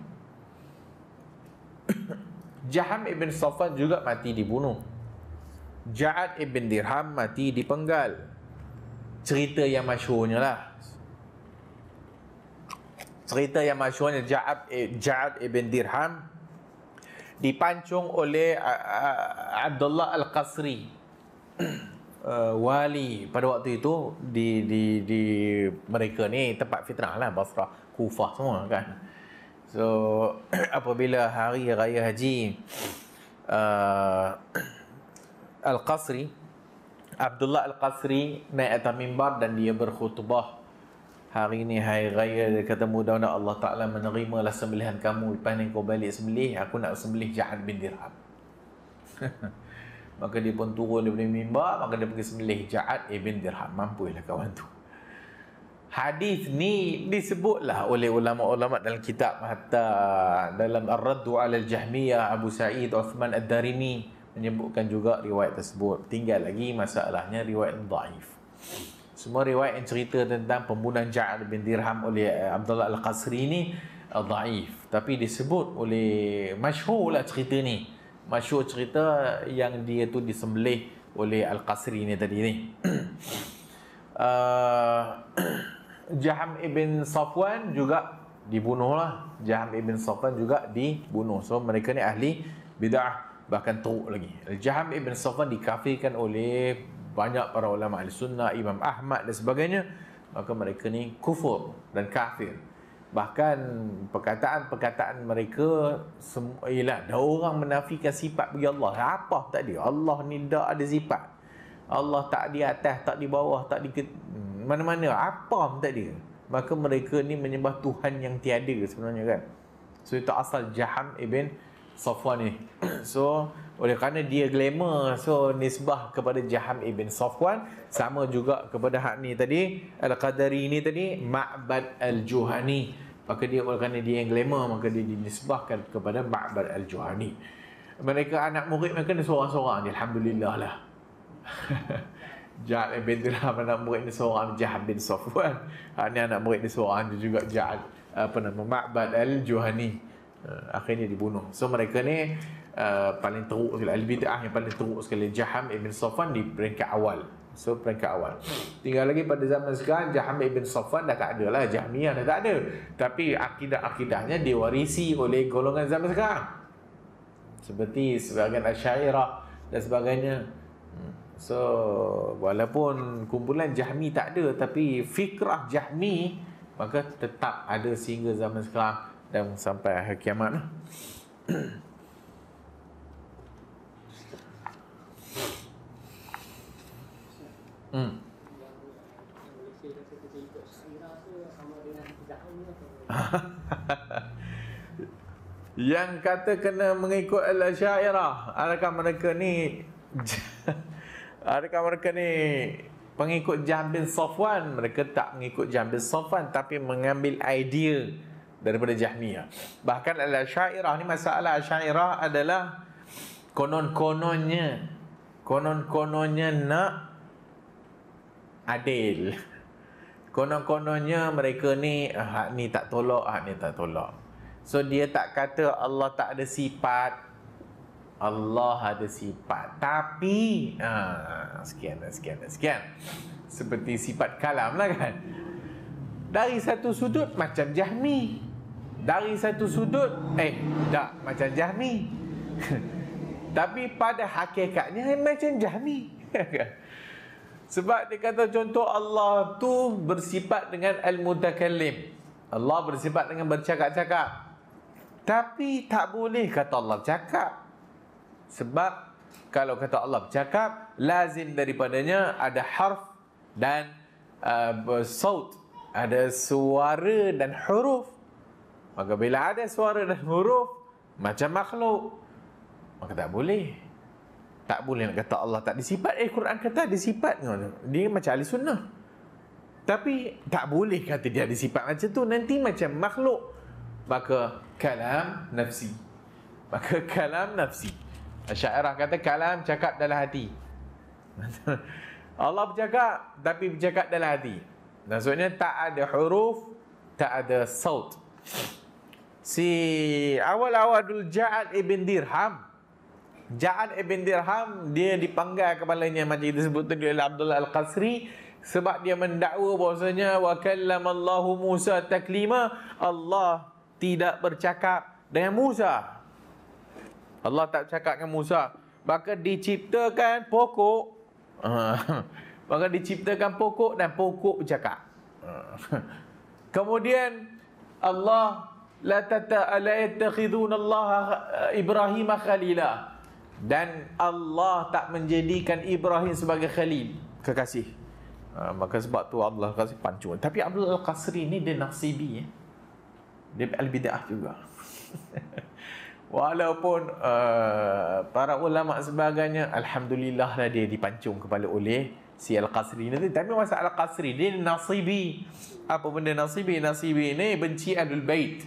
Jaham ibn Safwan juga mati dibunuh. Ja'ad ibn Dirham mati dipenggal. Cerita yang masyhurnya lah. Cerita yang masyhurnya Ja'ad, Ja'ad ibn Dirham dipancung oleh uh, Abdullah Al-Qasri, uh, wali pada waktu itu di di di mereka ni tempat fitnah lah, Basrah, Kufah semua kan. So apabila hari raya haji, uh, Al-Qasri, Abdullah Al-Qasri naik atas mimbar dan dia berkhutbah, hari ini hari raya, dia kata, mudah-mudahan Allah Ta'ala menerimalah sembelihan kamu. Lepas ni kau balik sembelih, aku nak sembelih Ja'ad bin Dirham. Maka dia pun turun daripada mimbar, maka dia pergi sembelih Ja'ad ibn Dirham. Mampulah kawan tu. Hadis ni disebutlah oleh ulama-ulama dalam kitab, hatta dalam Ar-Raddu 'ala al-Jahmiyah, Abu Sa'id Uthman Ad-Darimi menyebutkan juga riwayat tersebut. Tinggal lagi masalahnya riwayat dhaif. Semua riwayat yang cerita tentang pembunuhan Ja'ad bin Dirham oleh Abdullah Al-Qasri ni dhaif, tapi disebut oleh, masyhur lah cerita ni. Masyhur cerita yang dia tu disembelih oleh Al-Qasri ni tadi ni. uh, Jaham ibn Safwan juga dibunuh lah. Jaham ibn Safwan juga dibunuh. So mereka ni ahli bid'ah, bahkan teruk lagi. Jaham ibn Safwan dikafirkan oleh banyak para ulama ahli sunnah, Imam Ahmad dan sebagainya. Maka mereka ni kufur dan kafir. Bahkan perkataan-perkataan mereka semua ialah, dah orang menafikan sifat bagi Allah. Apa tak dia? Allah ni tak ada sifat. Allah tak di atas, tak di bawah, tak di mana-mana, apa tak dia. Maka mereka ni menyembah Tuhan yang tiada sebenarnya kan. So itu asal Jaham ibn Safwan ni. So oleh kerana dia glamour, so nisbah kepada Jaham ibn Safwan sama juga kepada hak ni tadi, Al-Qadari ni tadi, Ma'bad Al-Juhani. Maka dia, oleh kerana dia yang glamour, maka dia dinisbahkan kepada Ma'bad Al-Juhani. Mereka anak murid mereka ni seorang-seorang, alhamdulillah lah. Ja'ad bin Dirham anak murid ni seorang, Jaham bin Safwan. Ha, ni anak murid ni seorang juga, Ja'ad apa nama Ma'bad Al-Juhani. Uh, akhirnya dibunuh. So mereka ni uh, paling teruk sekali, al-bid'ah yang paling teruk sekali. Jaham ibn Safwan di peringkat awal. So peringkat awal. Tinggal lagi pada zaman sekarang, Jaham ibn Safwan dah tak ada lah, Jahmiyah dah tak ada. Tapi akidah-akidahnya diwarisi oleh golongan zaman sekarang, seperti sebagian Asy'ariyah dan sebagainya. So walaupun kumpulan Jahmi tak ada, tapi fikrah Jahmi maka tetap ada sehingga zaman sekarang dan sampai akhir kiamat. Hmm. Yang kata kena mengikut Al-Asy'ariyah, adakah mereka ni adakah mereka ni pengikut Jaham bin Safwan? Mereka tak mengikut Jaham bin Safwan, tapi mengambil idea daripada Jahmiyah. Bahkan Al-Asy'ariyah ni, masalah Asy'ariyah adalah konon-kononnya konon-kononnya nak adil. Konon-kononnya mereka ni, hak ni tak tolak, hak ni tak tolak. So dia tak kata Allah tak ada sifat, Allah ada sifat, tapi ah, sekian dan sekian dan sekian, seperti sifat kalam lah kan. Dari satu sudut macam Jahmi, dari satu sudut eh tak macam Jahmi. Tapi pada hakikatnya macam Jahmi. Sebab dia kata contoh Allah tu bersifat dengan al-mutakallim. Allah bersifat dengan bercakap-cakap. Tapi tak boleh kata Allah bercakap. Sebab kalau kata Allah bercakap, lazim daripadanya ada harf dan uh, saut, ada suara dan huruf. Maka bila ada suara dan huruf macam makhluk, maka tak boleh. Tak boleh nak kata Allah tak ada sifat. Eh, Quran kata ada sifat. Dia macam ahli sunnah. Tapi tak boleh kata dia ada sifat macam tu. Nanti macam makhluk. Maka kalam nafsi. Maka kalam nafsi. Asy'ariyah kata kalam cakap dalam hati. Allah bercakap tapi bercakap dalam hati. Maksudnya tak ada huruf, tak ada saut. Si awal-awal dul Ja'ad ibn Dirham, Ja'ad ibn Dirham, dia dipanggal kepalanya macam disebut tadi oleh Abdullah Al-Qasri, sebab dia mendakwa bahawasanya wa kallamallahu Musa taklima, Allah tidak bercakap dengan Musa. Allah tak bercakap dengan Musa. Maka diciptakan pokok. Maka diciptakan pokok dan pokok bercakap. Kemudian Allah la tata la yattakhiduna Allah Ibrahim khalila, dan Allah tak menjadikan Ibrahim sebagai khalil, kekasih. Ha, maka sebab tu Allah kasih pancung. Tapi Abdul Al-Qasri ni dia nasibi, eh? Dia al-bid'ah juga. Walaupun uh, para ulama sebagainya, alhamdulillah lah dia dipancung kepala oleh si Al-Qasri ni. Tapi masa Al-Qasri dia nasibi. Apa benda nasibi? Nasibi ni benci Ahlul Bait.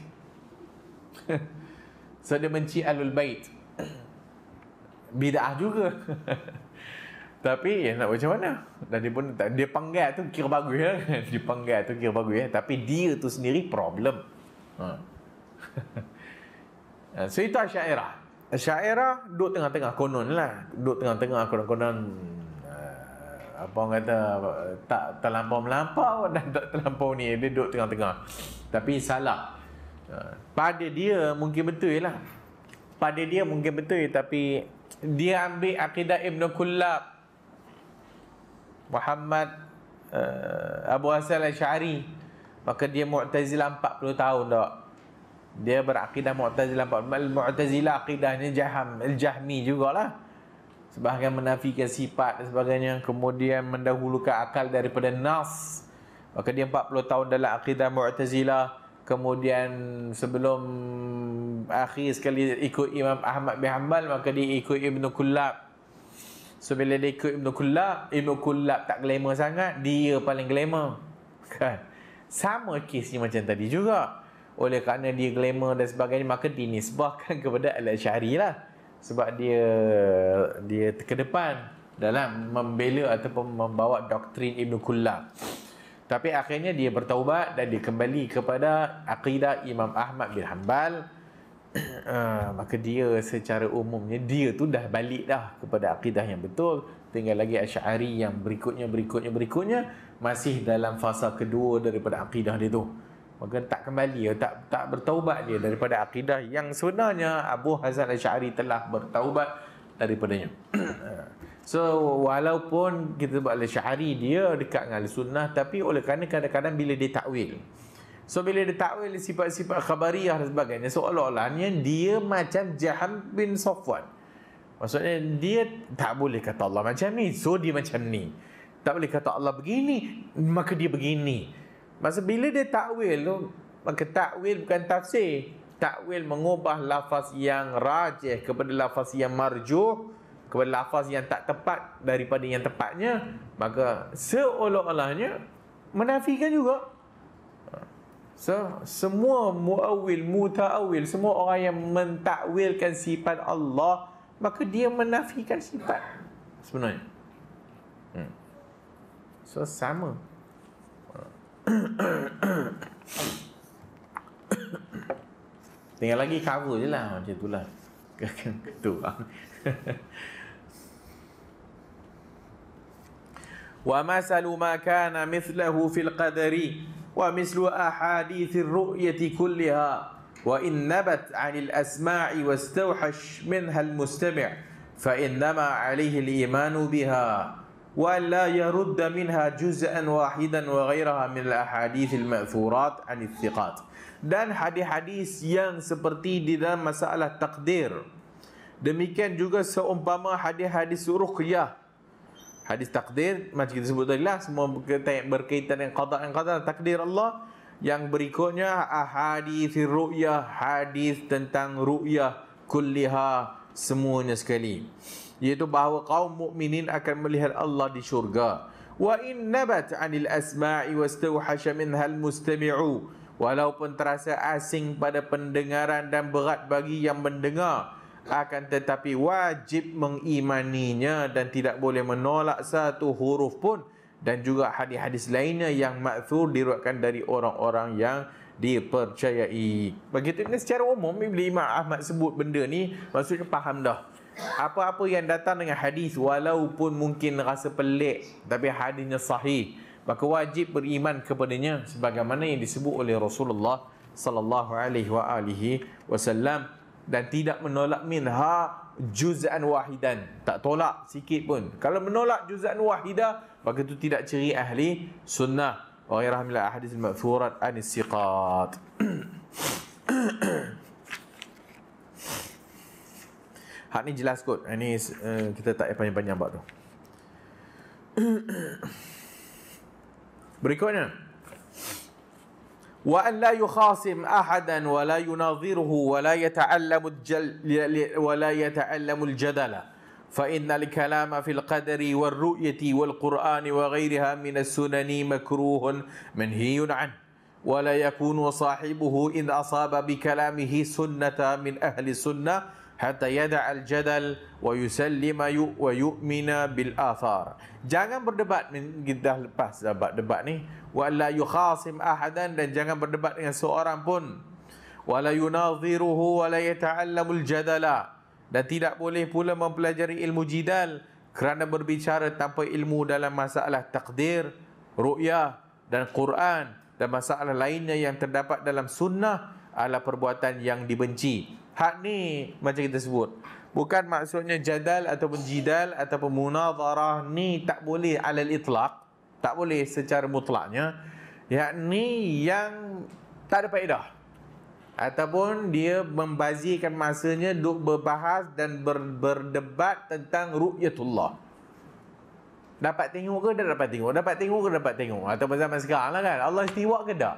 So dia benci Ahlul Bait. Bid'ah juga. Tapi ya, nak macam mana? Dan dia pun dia panggil tu kira bagus ya. Dia panggil tu kira bagus ya. Tapi dia tu sendiri problem. Ha. So itu Asy'ariyah. Asy'ariyah duduk tengah-tengah konon lah. Duduk tengah-tengah konon-konon uh, apa orang kata tak terlampau melampau dan tak terlampau ni. Dia duduk tengah-tengah. Tapi salah. Uh, pada dia mungkin betul lah. Pada dia mungkin betul, tapi dia ambil akidah Ibn Kullab, Muhammad uh, Abu Hasan Al-Asy'ari. Maka dia Mu'tazilah empat puluh tahun tak. Dia berakidah Mu'tazilah. Mu'tazilah akidahnya Jaham, Al-Jahmi jugalah. Sebahagian menafikan sifat dan sebagainya. Kemudian mendahulukan akal daripada nas. Maka dia empat puluh tahun dalam akidah Mu'tazilah. Kemudian sebelum akhir sekali ikut Imam Ahmad bin Hanbal, maka dia ikut Ibn Kullab. So bila dia ikut Ibn Kullab, Ibn Kullab tak glamour sangat, dia paling glamour. Kan? Sama kesnya macam tadi juga. Oleh kerana dia glamour dan sebagainya, maka dinisbahkan kepada Al-Asy'ari lah. Sebab dia dia ke depan dalam membela ataupun membawa doktrin Ibn Kullab. Tapi akhirnya dia bertaubat dan dia kembali kepada akidah Imam Ahmad bin Hanbal. Uh, maka dia secara umumnya dia tu dah balik dah kepada akidah yang betul. Tinggal lagi Asy'ari yang berikutnya berikutnya berikutnya masih dalam fasa kedua daripada akidah dia tu. Maka tak kembali, tak tak bertaubat dia daripada akidah yang sebenarnya Abu Hasan Asy'ari telah bertaubat daripadanya. So walaupun kita buat Asy'ari dia dekat dengan Sunnah, tapi oleh kerana kadang-kadang bila dia takwil, so bila dia takwil sifat-sifat khabariyah dan sebagainya, seolah-olahnya dia macam Jaham bin Safwan. Maksudnya dia tak boleh kata Allah macam ni, so dia macam ni. Tak boleh kata Allah begini, maka dia begini. Masa bila dia takwil tu, maka takwil bukan tafsir. Takwil mengubah lafaz yang rajih kepada lafaz yang marjuh, kepada lafaz yang tak tepat daripada yang tepatnya, maka seolah-olahnya menafikan juga. So, semua muawil, muta'awil, semua orang yang mentakwilkan sifat Allah, maka dia menafikan sifat sebenarnya. Hmm. So, sama. Tinggal lagi cover je lah, macam tu lah. Ketua. Wa masalu ma kana mithlahu fil qadari wa mislu ahadithir ru'yati kulliha wa in nabat 'anil asma'i wastawhash minha al-mustami' fa innama 'alayhi al-imanu biha wa la yarudda minha juz'an wahidan wa ghayraha min al-ahadith al-ma'thurat 'anil thiqat. Dan hadis-hadis yang seperti di dalam masalah takdir, demikian juga seumpama hadis-hadis ruqyah. Hadis takdir macam kita sebut tadi lah, semua berkaitan dengan qada dan qadar, takdir Allah. Yang berikutnya ahadits ru'yah, hadis tentang ru'yah kulliha, semuanya sekali, iaitu bahawa kaum mukminin akan melihat Allah di syurga. Wa in nabat 'anil asma'i wastawhasha minha al-mustami'u, walaupun terasa asing pada pendengaran dan berat bagi yang mendengar, akan tetapi wajib mengimaninya dan tidak boleh menolak satu huruf pun. Dan juga hadis-hadis lainnya yang ma'thur diriwayatkan dari orang-orang yang dipercayai. Begitu ini secara umum, bila Imam Ahmad sebut benda ni, maksudnya faham dah. Apa-apa yang datang dengan hadis, walaupun mungkin rasa pelik, tapi hadisnya sahih, maka wajib beriman kepadanya sebagaimana yang disebut oleh Rasulullah sallallahu alaihi wa alihi wasallam, dan tidak menolak minha juz'an wahidan, tak tolak sikit pun. Kalau menolak juz'an wahidah, maka itu tidak ciri ahli sunnah. Wa ghairah min al-ahadits al-ma'thurat anis siqat. Hak ni jelas kot. Ini uh, kita tak panjang-panjang bab tu. Berikutnya, wa an la yukhasim ahadan wa la yunadhiruhu wa la yata'allamu wa la yata'allamu al-jadala fa inna al-kalama fil qadari wal ru'yati wal qur'ani wa ghayriha min as-sunani makruhun manhiyun an wa la yakunu sahibuhu in asaba bi kalamihi sunnata min ahli sunnah hatta yada' al-jadal wa yusallima yu wa yu'mina bil athar. Jangan berdebat, kita dah lepas debat debat ni. Wa la yukhasim ahadan, dan jangan berdebat dengan seorang pun. Wa la yunadhiruhu wa la yata'allamul jadala, dan tidak boleh pula mempelajari ilmu jidal kerana berbicara tanpa ilmu dalam masalah takdir, ru'yah dan Quran dan masalah lainnya yang terdapat dalam sunnah adalah perbuatan yang dibenci. Hak ni macam kita sebut, bukan maksudnya jadal ataupun jidal ataupun munadharah ni tak boleh alal itlaq, tak boleh secara mutlaknya. Yakni yang tak ada faedah, ataupun dia membazirkan masanya duk berbahas dan ber, berdebat tentang ru'yatullah. Dapat tengok ke tak dapat tengok? Dapat tengok ke dapat tengok? Ataupun zaman sekarang lah kan, Allah istiwa ke tak?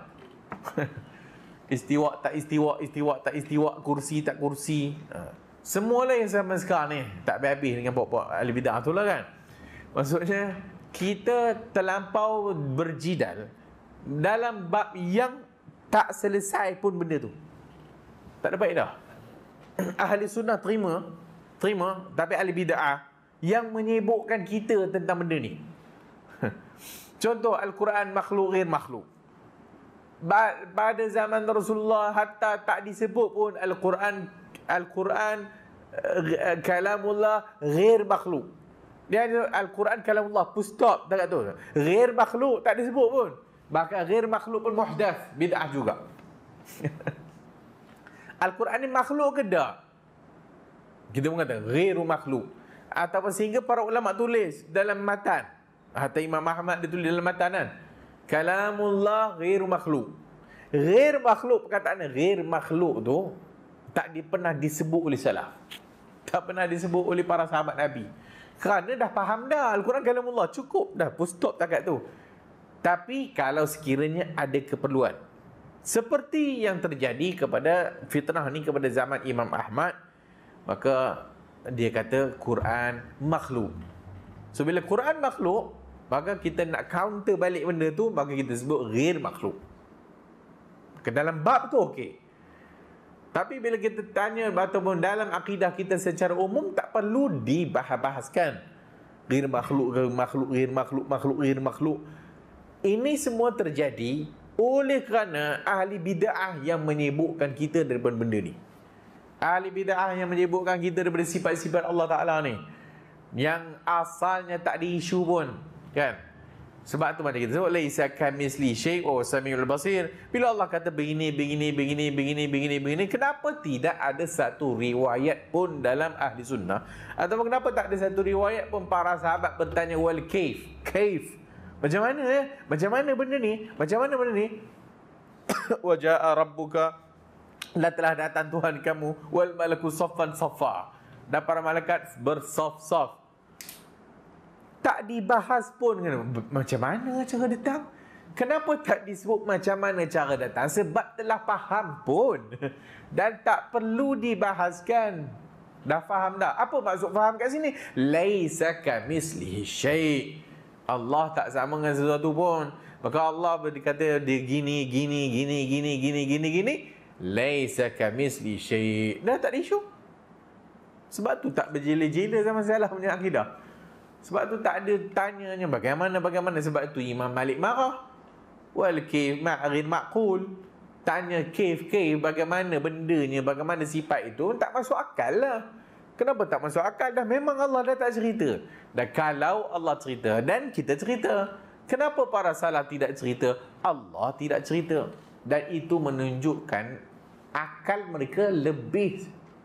Istiwa tak istiwa, istiwa tak istiwa, kursi tak kursi. Ha. Semualah yang zaman sekarang ni tak habis-habis dengan pokok-pokok ahli bidah tu lah kan. Maksudnya kita terlampau berjidal dalam bab yang tak selesai pun benda tu. Tak ada faedah. Ahli sunnah terima, terima, tapi ahli bid'ah yang menyibukkan kita tentang benda ni. Contoh, Al-Quran makhluk ghair makhluk. Pada zaman Rasulullah hatta tak disebut pun Al-Quran Al-Quran uh, kalamullah ghair makhluk. Dia ada Al-Quran kalamullah, full stop, tak tu. Ghair makhluk tak disebut pun. Bahkan ghair makhluk pun muhdath, bid'ah juga. Al-Quran ni makhluk ke tak? Kita pun kata ghairu makhluk. Ataupun sehingga para ulama tulis dalam matan. Hatta Imam Ahmad dia tulis dalam matan kan, kalamullah ghairu makhluk. Ghair makhluk, perkataan ghair makhluk tu tak di, pernah disebut oleh salaf, tak pernah disebut oleh para sahabat Nabi. Kerana dah faham dah Al-Quran kalamullah, cukup dah, full stop takat tu. Tapi kalau sekiranya ada keperluan, seperti yang terjadi kepada fitnah ni kepada zaman Imam Ahmad, maka dia kata Quran makhluk. So bila Quran makhluk, maka kita nak counter balik benda tu, maka kita sebut ghair makhluk. Ke dalam bab tu okey. Tapi bila kita tanya ataupun dalam akidah kita secara umum, tak perlu dibahas-bahaskan ghair makhluk, ghair makhluk, ghair makhluk, makhluk, ghair makhluk. Ini semua terjadi oleh kerana ahli bid'ah yang menyibukkan kita daripada benda ni. Ahli bid'ah yang menyibukkan kita daripada sifat-sifat Allah Ta'ala ni, yang asalnya tak ada isu pun kan. Sebab tu macam kita sebut laisa kamisli syai' wa samiul basir. Bila Allah kata begini begini begini begini begini begini, kenapa tidak ada satu riwayat pun dalam ahli sunnah, atau kenapa tak ada satu riwayat pun para sahabat bertanya wal kaif, kaif, macam mana ya, macam mana benda ni, macam mana benda ni? Wa jaa rabbuka, la telah datang Tuhan kamu, wal malaku saffan saffa, dan para malaikat bersaf-saf. Tak dibahas pun macam mana cara datang. Kenapa tak disebut macam mana cara datang? Sebab telah faham pun. Dan tak perlu dibahaskan. Dah faham dah? Apa maksud faham kat sini? Laisa kamislihi syai'. Allah tak sama dengan sesuatu pun. Maka Allah berkata dia gini, gini, gini, gini, gini, gini, gini. Laisa kamislihi syai'. Dah tak ada isu. Sebab tu tak berjela-jela sama salah punya akidah. Sebab tu tak ada tanyanya bagaimana-bagaimana. Sebab tu Imam Malik marah. Wal kayf ma'rin ma'qul. Tanya kayf-kayf bagaimana bendanya, bagaimana sifat itu, tak masuk akal lah. Kenapa tak masuk akal? Dah memang Allah dah tak cerita. Dan kalau Allah cerita dan kita cerita, kenapa para salaf tidak cerita? Allah tidak cerita. Dan itu menunjukkan akal mereka lebih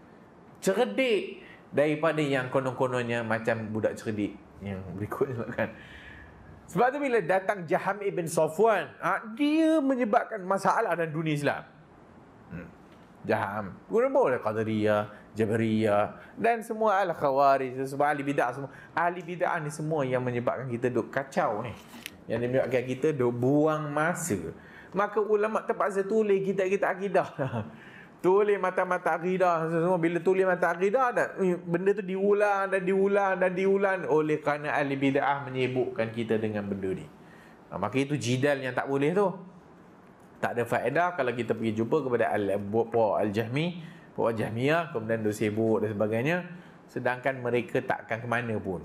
cerdik daripada yang konon-kononnya macam budak cerdik yang berikutnya kan. Sebab tu bila datang Jaham ibn Safwan, ha, dia menyebabkan masalah dalam dunia Islam. Hmm. Jaham, guna boleh Qadariyah, Jabariyah dan semua al-Khawarij, semua ahli bid'ah semua. Ahli bid'ah ni semua yang menyebabkan kita duk kacau ni. Yang menyebabkan kita duk buang masa. Maka ulama terpaksa tulis kitab-kitab akidah. Tulis mata-mata akidah semua. Bila tulis mata akidah, benda tu diulang dan diulang dan diulang oleh kerana ahli bid'ah menyibukkan kita dengan benda ni. Ha, maka itu jidal yang tak boleh tu. Tak ada faedah kalau kita pergi jumpa kepada al-Puak al-Jahmi, Puak Jahmiyah, kemudian dia sibuk dan sebagainya, sedangkan mereka takkan ke mana pun.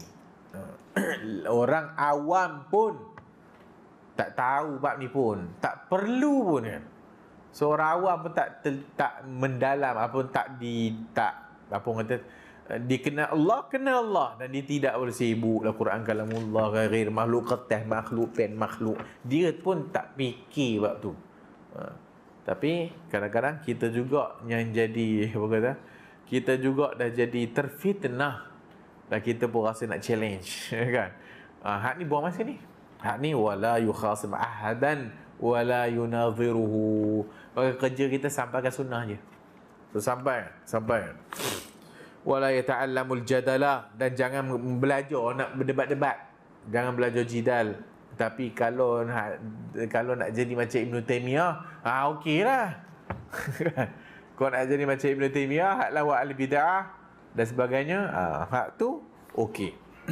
Orang awam pun tak tahu bab ni pun, tak perlu pun kan. Seorang awam pun tak tak mendalam apa, tak di tak apa orang kata dikenal Allah, kenal Allah, dan dia tidak boleh sibuklah Quran kalamullah ghair makhluk, qatah makhluk, pen makhluk. Dia pun tak fikir bab tu. Ha. Tapi kadang-kadang kita juga yang jadi apa kata, kita juga dah jadi terfitnah dan kita pun rasa nak challenge kan. Ha, hak ni buang masa ni. Hak ni wala yukhasim ahadan wala yunadhiruhu. Maka kerja kita sampaikan sunnah je. So sampai sampai. Wala yata'allamul jadala, dan jangan belajar nak berdebat-debat. Jangan belajar jidal. Tapi kalau nak, kalau nak jadi macam Ibn Taymiyah, ah okeylah. Kalau nak jadi macam Ibn Taymiyah, hak lawak al-bid'ah dan sebagainya, ah hak tu okey.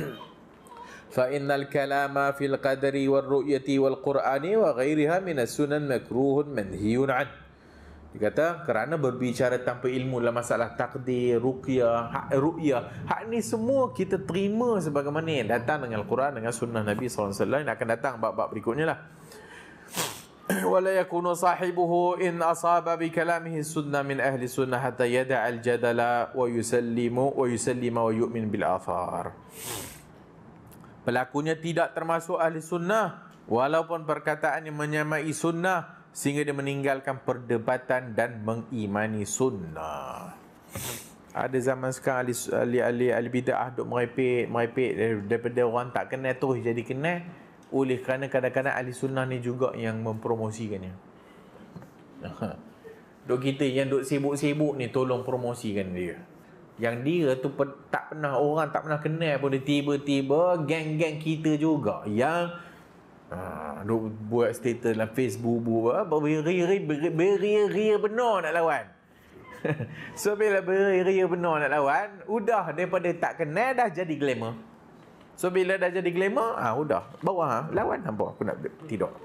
Fa innal kalama fil qadari war ru'yati wal qur'ani wa ghairiha min as-sunan makruhun manhiyun an. Dia kata kerana berbicara tanpa ilmu dalam masalah takdir, ruqyah, hak ru'yah, hak ni semua kita terima sebagaimana yang datang dengan Al-Quran, dengan sunnah Nabi sallallahu alaihi wasallam. Akan datang bab-bab berikutnya lah. Wala yakunu sahibuhu in asaba bi kalamihi sunnah min ahli sunnah hatta yada'a al-jadala wa yusallimu wa yusallima wa yu'min bil athar. Pelakunya tidak termasuk ahli sunnah walaupun perkataannya menyamai sunnah, sehingga dia meninggalkan perdebatan dan mengimani sunnah. Ada zaman sekarang ahli ahli ahli bid'ah duk merepek merepek daripada orang tak kenal terus jadi kenal, oleh kerana kadang-kadang ahli sunnah ni juga yang mempromosikannya. Duk kita yang duk sibuk-sibuk ni tolong promosikan dia. Yang dia tu tak pernah, orang tak pernah kenal pun, dia tiba-tiba geng-geng kita juga yang ha, duk buat status dalam Facebook, buat beria-ria benar nak lawan. So bila beria-ria benar nak lawan, udah daripada tak kenal dah jadi glamour. So bila dah jadi glamour, ah ha, udah bawa ha, lawan hampa aku nak tidur.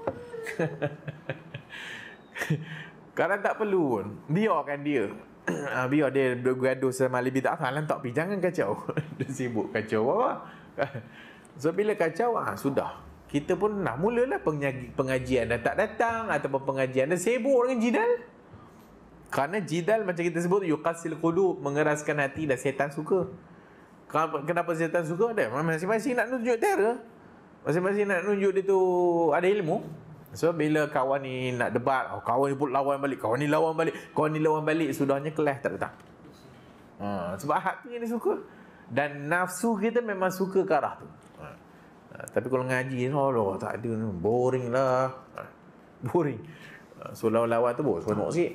Kadang tak perlu pun, biarkan dia. Ha, biar dia bergaduh sama ahli bid'ah, lantak pergi, jangan kacau. Dia sibuk kacau apa. So bila kacau, ah ha, sudah. Kita pun nak mulalah pengajian dah tak datang, ataupun pengajian dah sibuk dengan jidal. Kerana jidal macam kita sebut yuqasil qulub, mengeraskan hati, dan setan suka. Kenapa setan suka? Dia masing-masing nak tunjuk terror. Masing-masing nak tunjuk dia tu ada ilmu. So bila kawan ni nak debat, oh, kawan ni pun lawan balik, kawan ni lawan balik, kawan ni lawan balik, sudahnya kelas tak datang. Ha, sebab hati ni suka. Dan nafsu kita memang suka ke arah tu. Ha. Ha, tapi kalau ngaji, oh, tak ada, boring lah. Ha, boring. Ha, so lawan-lawan tu boleh seronok sikit.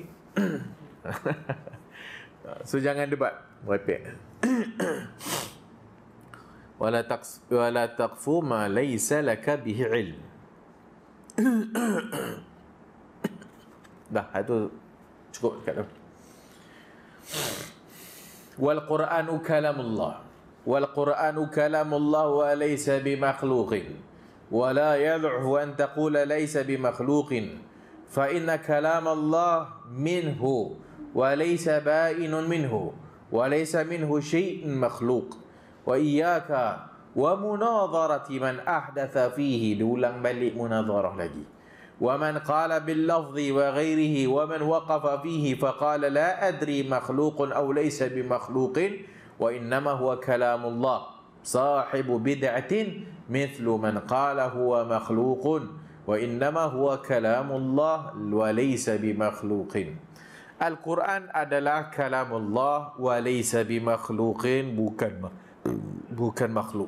So jangan debat, merepek. Wala taqs wala taqfu ma laysa laka bihi ilm. Dah, itu cukup dekat tu. Wal Qur'anu kalamullah. Wal Qur'anu kalamullah wa laysa bimakhluqin. Wa la yad'u an taqula laysa bimakhluqin. Fa inna kalamallah minhu wa laysa ba'inun minhu wa laysa minhu syai'un makhluq. Wa iyyaka wa munadharati man ahdatha fihi, diulang balik munadharah lagi. Wa man qala bil lafzi wa ghairihi wa man waqafa fihi faqala la adri makhluqun aw laysa bi makhluqin wa innama huwa kalamullah sahibu bid'atin mithlu man qala huwa makhluqun wa innama huwa kalamullah wa laysa bi makhluqin. Al-Quran adalah kalamullah wa laysa bi makhluqin, bukan bukan makhluk.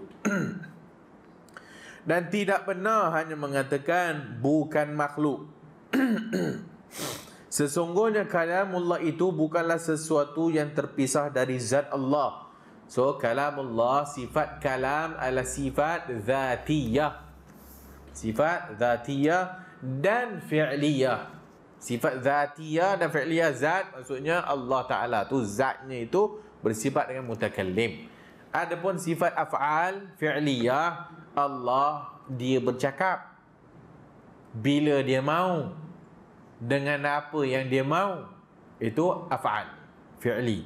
Dan tidak benar hanya mengatakan bukan makhluk. Sesungguhnya kalamullah itu bukanlah sesuatu yang terpisah dari zat Allah. So kalamullah, sifat kalam adalah sifat zatiyah. Sifat zatiyah dan fi'liyah. Sifat zatiyah dan fi'liyah, zat maksudnya Allah Ta'ala tu, zatnya itu bersifat dengan mutakallim. Adapun sifat af'al fi'liyah, Allah dia bercakap bila dia mau, dengan apa yang dia mau, itu af'al fi'li.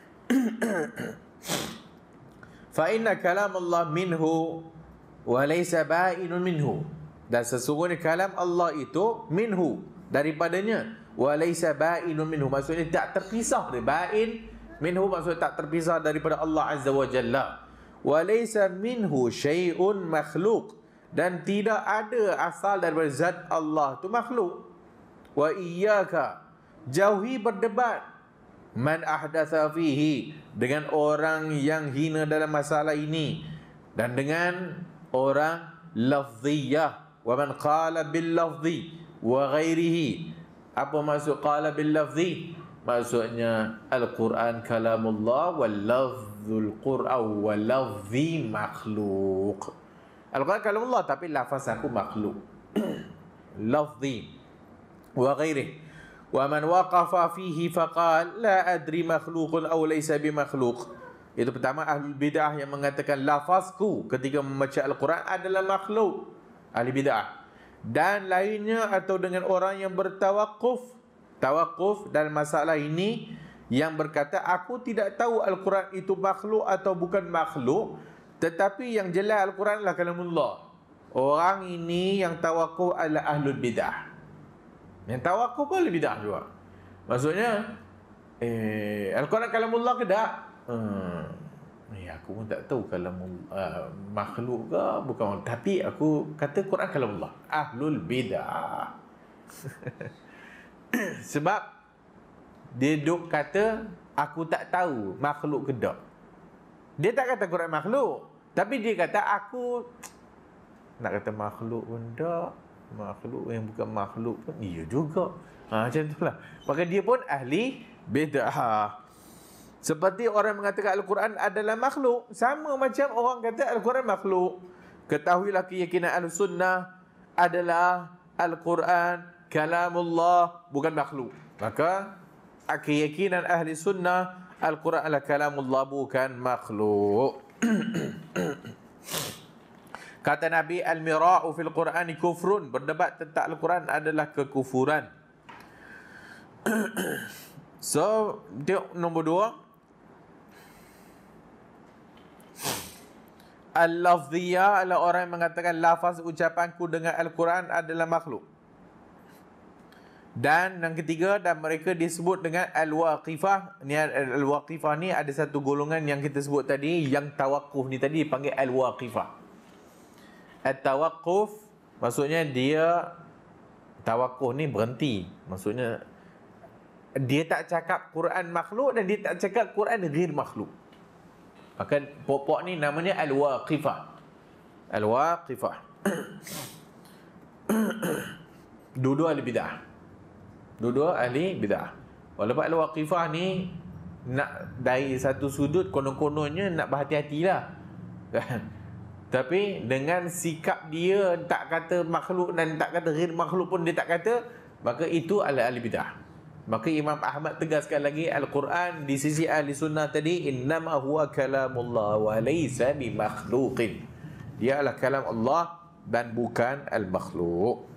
Fa inna kalam Allah minhu wa laysa ba'inun minhu, dan sesungguhnya kalam Allah itu minhu, daripadanya, wa laysa ba'inun minhu, maksudnya tak terpisah dari ba'in. Minhu maksud tak terpisah daripada Allah Azza wa Jalla. Wa laysa minhu syai'un makhluk, dan tidak ada asal daripada zat Allah tu makhluk. Wa iyyaka, jauhi berdebat, man ahdatha fihi, dengan orang yang hina dalam masalah ini, dan dengan orang lafziyah. Wa man qala bil lafzi wa ghairihi. Apa maksud qala bil lafzi? Maksudnya Al-Quran kalamullah wal lafzul Qur'an wal lafzi makhluk. Al-Quran kalamullah tapi lafaz aku makhluk. Lafzi wa ghairihi. Wa man waqafa fihi faqal la adri makhluqun aw laysa bimakhluq. Itu pertama ahlul bid'ah yang mengatakan lafazku ketika membaca Al-Quran adalah makhluk. Ahli bid'ah. Dan lainnya atau dengan orang yang bertawakuf Tawakuf dalam masalah ini, yang berkata aku tidak tahu Al-Quran itu makhluk atau bukan makhluk, tetapi yang jelas Al-Quran adalah kalamullah. Orang ini yang tawakuf adalah ahlul bid'ah. Yang tawakuf pun ahlul bid'ah juga. Maksudnya eh, Al-Quran kalamullah ke tak? Hmm, eh, aku pun tak tahu kalamullah uh, makhluk ke bukan, tapi aku kata Quran kalamullah. Ahlul bid'ah. Sebab dia duk kata aku tak tahu makhluk ke tak. Dia tak kata Quran makhluk, tapi dia kata aku nak kata makhluk pun tak, makhluk yang bukan makhluk pun iya juga. Ha, macam itulah. Maka dia pun ahli bid'ah. Seperti orang mengatakan Al-Quran adalah makhluk, sama macam orang kata Al-Quran makhluk. Ketahuilah keyakinan Ahlussunnah adalah Al-Quran kalamullah, bukan makhluk. Maka keyakinan ahli sunnah Al-Quran adalah kalamullah, bukan makhluk. Kata Nabi, al-mira'u fil Qur'ani kufrun, berdebat tentang Al-Quran adalah kekufuran. So, tengok nombor dua. Al-lafziyah adalah orang yang mengatakan lafaz ucapanku dengan Al-Quran adalah makhluk. Dan yang ketiga, dan mereka disebut dengan al-waqifah. Ni al-waqifah ni ada satu golongan yang kita sebut tadi, yang tawakuf ni tadi dipanggil al-waqifah. At-tawaqquf maksudnya dia, tawaqquf ni berhenti. Maksudnya dia tak cakap Quran makhluk dan dia tak cakap Quran ghair makhluk. Maka pokok ni namanya al-waqifah. Al-waqifah. Dua-dua ahli bid'ah. Dua-dua ahli bid'ah. Walaupun al-waqifah ni nak dari satu sudut konon-kononnya nak berhati-hatilah. Kan? Tapi dengan sikap dia tak kata makhluk dan tak kata ghair makhluk pun dia tak kata, maka itu adalah ahli bid'ah. Maka Imam Ahmad tegaskan lagi, Al-Quran di sisi ahli sunnah tadi, innama huwa kalamullah wa laysa bimakhluqin. Dia adalah kalam Allah dan bukan al-makhluk.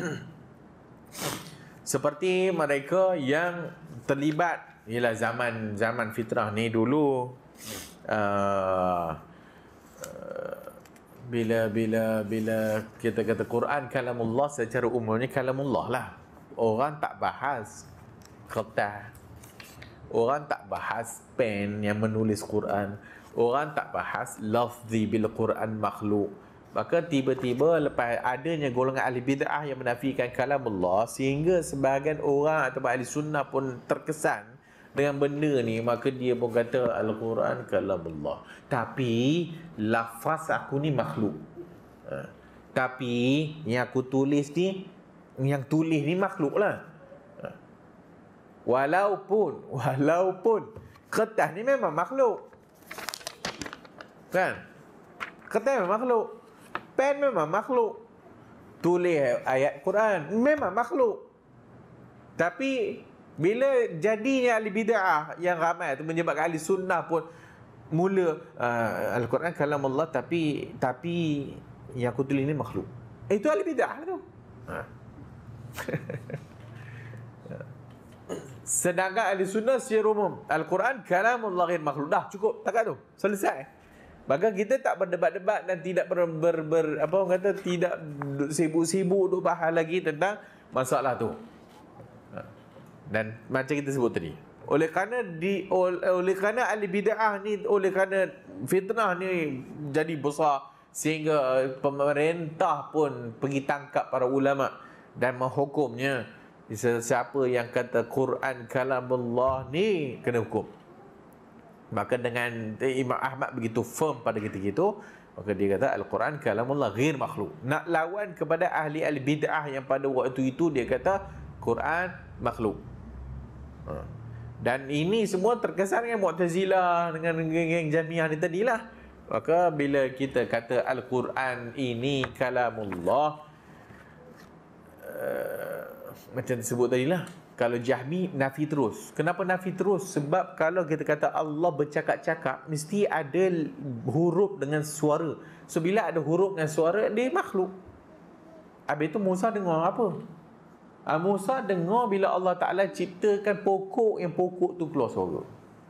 Seperti mereka yang terlibat, ialah zaman zaman fitrah ni dulu, uh, uh, bila bila bila kita kata Quran kalamullah, secara umumnya kalamullah lah. Orang tak bahas kertas, orang tak bahas pen yang menulis Quran, orang tak bahas lafzi bil Quran makhluk. Maka tiba-tiba lepas adanya golongan ahli bid'ah yang menafikan kalamullah, sehingga sebahagian orang atau ahli sunnah pun terkesan dengan benda ni, maka dia pun kata Al-Quran kalamullah, tapi lafaz aku ni makhluk. Ha. Tapi yang aku tulis ni, yang tulis ni makhluk lah. Walaupun Walaupun kertas ni memang makhluk, kan? Kertas memang makhluk, pen memang makhluk, tulis ayat Quran memang makhluk. Tapi bila jadinya ahli bid'ah yang ramai tu menyebabkan ahli sunnah pun mula uh, Al-Quran kalam Allah, tapi Tapi yang aku tulis ni makhluk, itu ahli bid'ah tu. Ha. Sedangkan ahli sunnah secara umum, Al-Quran kalamullah ghair makhluk. Dah cukup, takat tu, selesai. Maka kita tak berdebat-debat dan tidak ber, ber, ber apa orang kata, tidak sibuk-sibuk duk bahas lagi tentang masalah tu. Dan macam kita sebut tadi, oleh kerana di oleh, oleh kerana ahli bid'ah ni, oleh kerana fitnah ni jadi besar, sehingga pemerintah pun pergi tangkap para ulama dan menghukumnya. Siapa yang kata Quran kalamullah ni kena hukum. Maka dengan Imam Ahmad begitu firm pada ketika itu, maka dia kata Al-Quran kalamullah ghair makhluk. Nak lawan kepada ahli-ahli bid'ah yang pada waktu itu dia kata Quran makhluk. Ha. Dan ini semua terkesan dengan Mu'tazilah, dengan geng Jahmiyah ni tadilah. Maka bila kita kata Al-Quran ini kalamullah, uh, macam disebut tadi lah, kalau Jahmi nafi terus. Kenapa nafi terus? Sebab kalau kita kata Allah bercakap-cakap, mesti ada huruf dengan suara. So bila ada huruf dengan suara, dia makhluk. Habis itu Musa dengar apa? Ha, Musa dengar bila Allah Ta'ala ciptakan pokok, yang pokok tu keluar suara.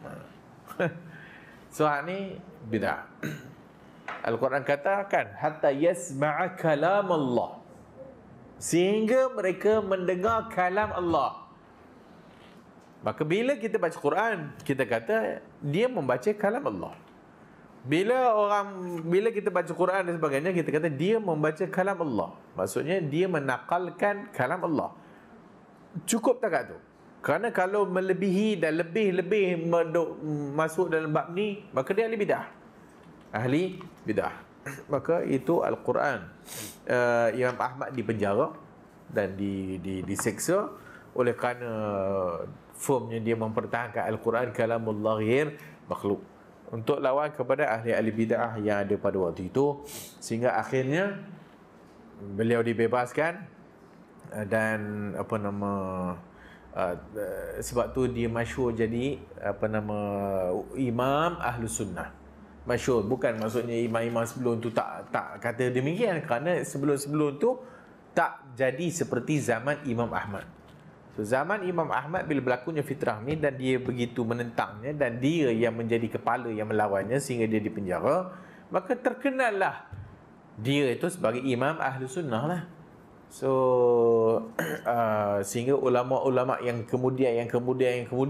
So ni bid'ah. Al-Quran katakan hatta yasma'a kalam Allah, sehingga mereka mendengar kalam Allah. Maka bila kita baca Quran, kita kata dia membaca kalam Allah. Bila orang bila kita baca Quran dan sebagainya, kita kata dia membaca kalam Allah. Maksudnya dia menakalkan kalam Allah. Cukup tak kat tu? Kerana kalau melebihi dan lebih-lebih masuk dalam bab ni, maka dia ahli bid'ah. Ahli bid'ah. Maka itu Al-Quran. Uh, Imam Ahmad dipenjara dan di, di, diseksa oleh kerana firmnya dia mempertahankan Al-Quran kalamullah ghair makhluk, untuk lawan kepada ahli-ahli bid'ah yang ada pada waktu itu. Sehingga akhirnya beliau dibebaskan dan apa nama uh, sebab tu dia masyhur jadi apa nama Imam Ahlus Sunnah. Masyhur, bukan maksudnya imam-imam sebelum tu tak tak kata demikian, kerana sebelum-sebelum tu tak jadi seperti zaman Imam Ahmad. So zaman Imam Ahmad bila berlakunya fitrah ni dan dia begitu menentangnya, dan dia yang menjadi kepala yang melawannya sehingga dia dipenjara, maka terkenallah dia itu sebagai Imam Ahlus Sunnah lah. So uh, sehingga ulama-ulama yang kemudian yang kemudian yang kemudian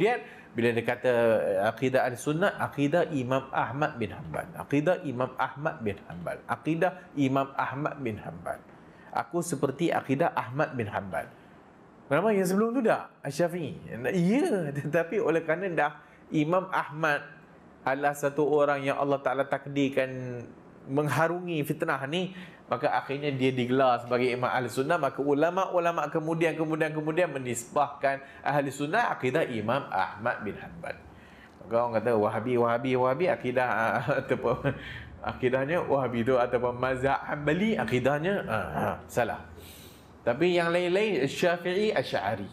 Bila dia kata akidah Ahlussunnah, akidah Imam Ahmad bin Hanbal. Akidah Imam Ahmad bin Hanbal. Akidah Imam Ahmad bin Hanbal. Aku seperti akidah Ahmad bin Hanbal. Kenapa yang sebelum tu dah Asy-Syafi'i? Ya, tetapi oleh kerana dah Imam Ahmad adalah satu orang yang Allah Ta'ala takdirkan mengharungi fitnah ni, maka akhirnya dia digelar sebagai Imam Ahli Sunnah. Maka ulama-ulama kemudian kemudian kemudian menisbahkan Ahli Sunnah akidah Imam Ahmad bin Hanbal. Maka orang kata Wahabi, Wahabi, Wahabi akidah ataupun akidahnya Wahabi tu ataupun mazhab Hanbali akidahnya ha, ha, salah. Tapi yang lain-lain Syafi'i, Asy'ari.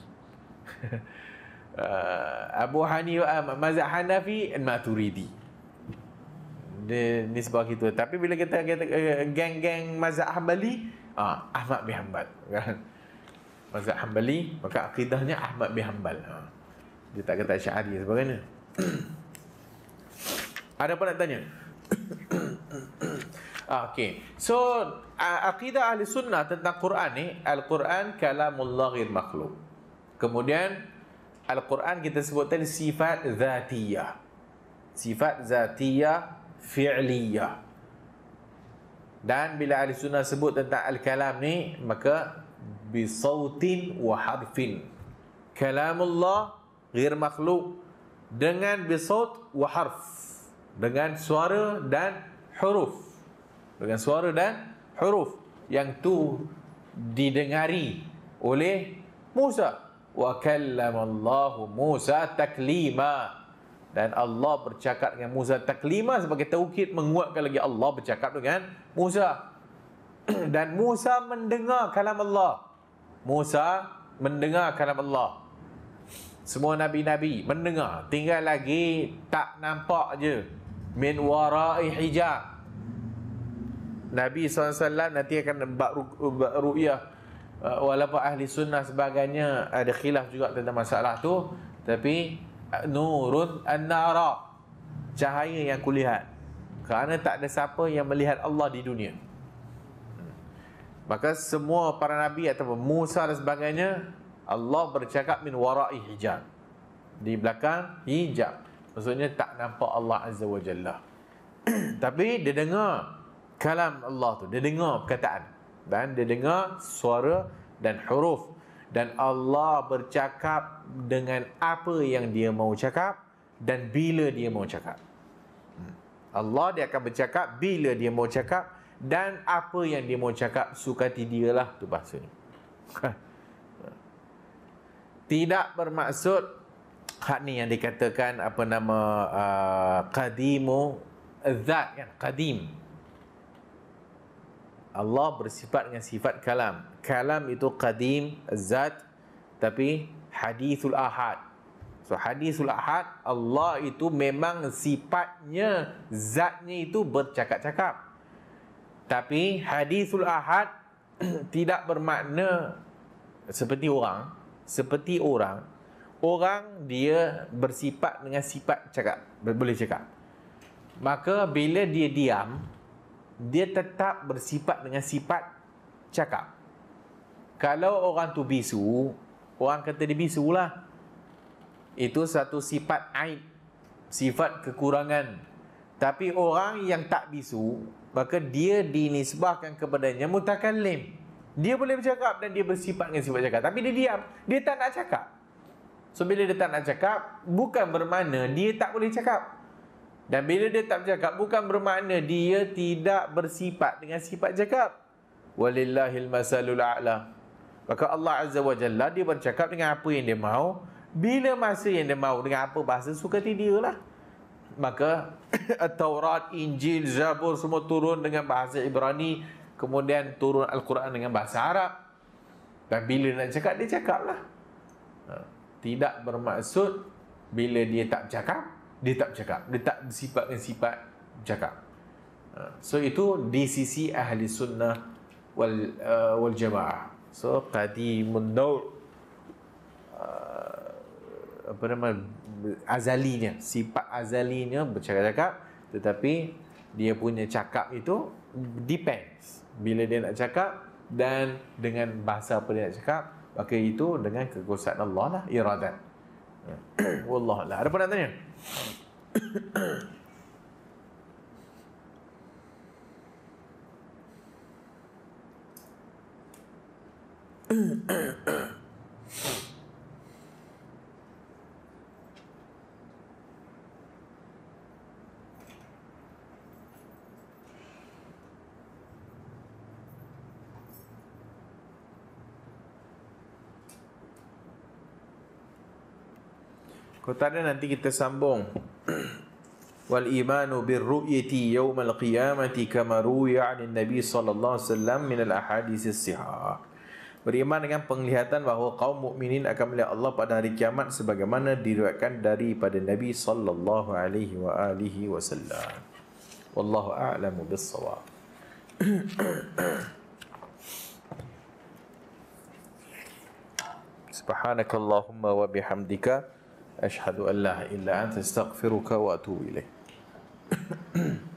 Abu Hanifah, mazhab Hanafi, Maturidi. Dia nisbah gitu. Tapi bila kita kata geng-geng mazhab Hanbali, ah, Ahmad bin Hanbal kan. Mazhab Hanbali, maka akidahnya Ahmad bin Hanbal. Ha. Dia tak kata Asy'ari sebagainya. Ada apa nak tanya? ah, okey. So, akidah Ahli Sunnah tentang Quran ni, Al-Quran kalamullah ghair makhluk. Kemudian Al-Quran kita sebut tadi sifat zatiyah. Sifat zatiyah fi'liyah. Dan bila Ahli Sunnah sebut tentang Al-Kalam ni, maka bisautin wa harfin. Kalamullah ghair makhluk dengan bisaut wa harf. Dengan suara dan huruf. Dengan suara dan huruf yang tu didengari oleh Musa. Wa kallamallahu Musa taklima. Dan Allah bercakap dengan Musa taklima sebagai taukid menguatkan lagi Allah bercakap dengan Musa. Dan Musa mendengar kalam Allah. Musa mendengar kalam Allah. Semua nabi-nabi mendengar, tinggal lagi tak nampak je. Min wara'i hijab. Nabi sallallahu alaihi wasallam nanti akan buat ru'yah. Uh, walaupun Ahli Sunnah sebagainya ada khilaf juga tentang masalah tu, tapi nurun an-nara, cahaya yang kulihat. Kerana tak ada siapa yang melihat Allah di dunia. Maka semua para nabi ataupun Musa dan sebagainya, Allah bercakap min wara'i hijab. Di belakang hijab. Maksudnya tak nampak Allah Azza wa Jalla. Tapi dia dengar kalam Allah tu, dia dengar perkataan dan dia dengar suara dan huruf, dan Allah bercakap dengan apa yang dia mau cakap dan bila dia mau cakap. Allah dia akan bercakap bila dia mau cakap dan apa yang dia mau cakap, sukati dia lah, tu bahasanya. Tidak bermaksud hak ni yang dikatakan apa nama uh, qadimu zat kan, qadim. Allah bersifat dengan sifat kalam. Kalam itu qadim, zat, tapi hadithul ahad. So hadithul ahad, Allah itu memang sifatnya, zatnya itu bercakap-cakap. Tapi hadithul ahad tidak bermakna seperti orang. Seperti orang. Orang dia bersifat dengan sifat cakap, boleh cakap. Maka bila dia diam, dia tetap bersifat dengan sifat cakap. Kalau orang tu bisu, orang kata dia bisu lah. Itu satu sifat aib, sifat kekurangan. Tapi orang yang tak bisu, maka dia dinisbahkan kepadanya mutakallim. Dia boleh bercakap dan dia bersifat dengan sifat cakap. Tapi dia diam, dia tak nak cakap. So bila dia tak nak cakap, bukan bermakna dia tak boleh cakap. Dan bila dia tak bercakap, bukan bermakna dia tidak bersifat dengan sifat cakap. Walillahil masalul a'la. Maka Allah Azza wa Jalla, dia bercakap dengan apa yang dia mahu, bila masa yang dia mahu, dengan apa bahasa sukati dia lah. Maka Taurat, Injil, Zabur semua turun dengan bahasa Ibrani, kemudian turun Al-Quran dengan bahasa Arab. Dan bila nak cakap, dia cakap lah. Tidak bermaksud bila dia tak bercakap, dia tak bercakap, dia tak bersifat dengan sifat bercakap. So itu di sisi Ahli Sunnah wal, uh, wal Jamaah. So qadimun naw' uh, apa nama, azalinya, sifat azalinya bercakap-cakap, tetapi dia punya cakap itu depends bila dia nak cakap dan dengan bahasa apa dia nak cakap, maka itu dengan kekuasaan Allah lah, iradat. Wallahu a'lam. Ada apa nak tanya? Kalau tak ada, nanti kita sambung. Wal imanu bir ru'yati yaumal qiyamati kama ruwiya 'an Nabi sallallahu alaihi wasallam min al ahadits as-sihah. Beriman dengan penglihatan bahawa kaum mukminin akan melihat Allah pada hari kiamat sebagaimana diriwayatkan daripada Nabi sallallahu alaihi wa alihi wasallam. Wallahu a'lamu bis-shawab. Subhanakallahumma wa bihamdika asyhadu an la ilaha illa anta astaghfiruka wa atubu ilaik.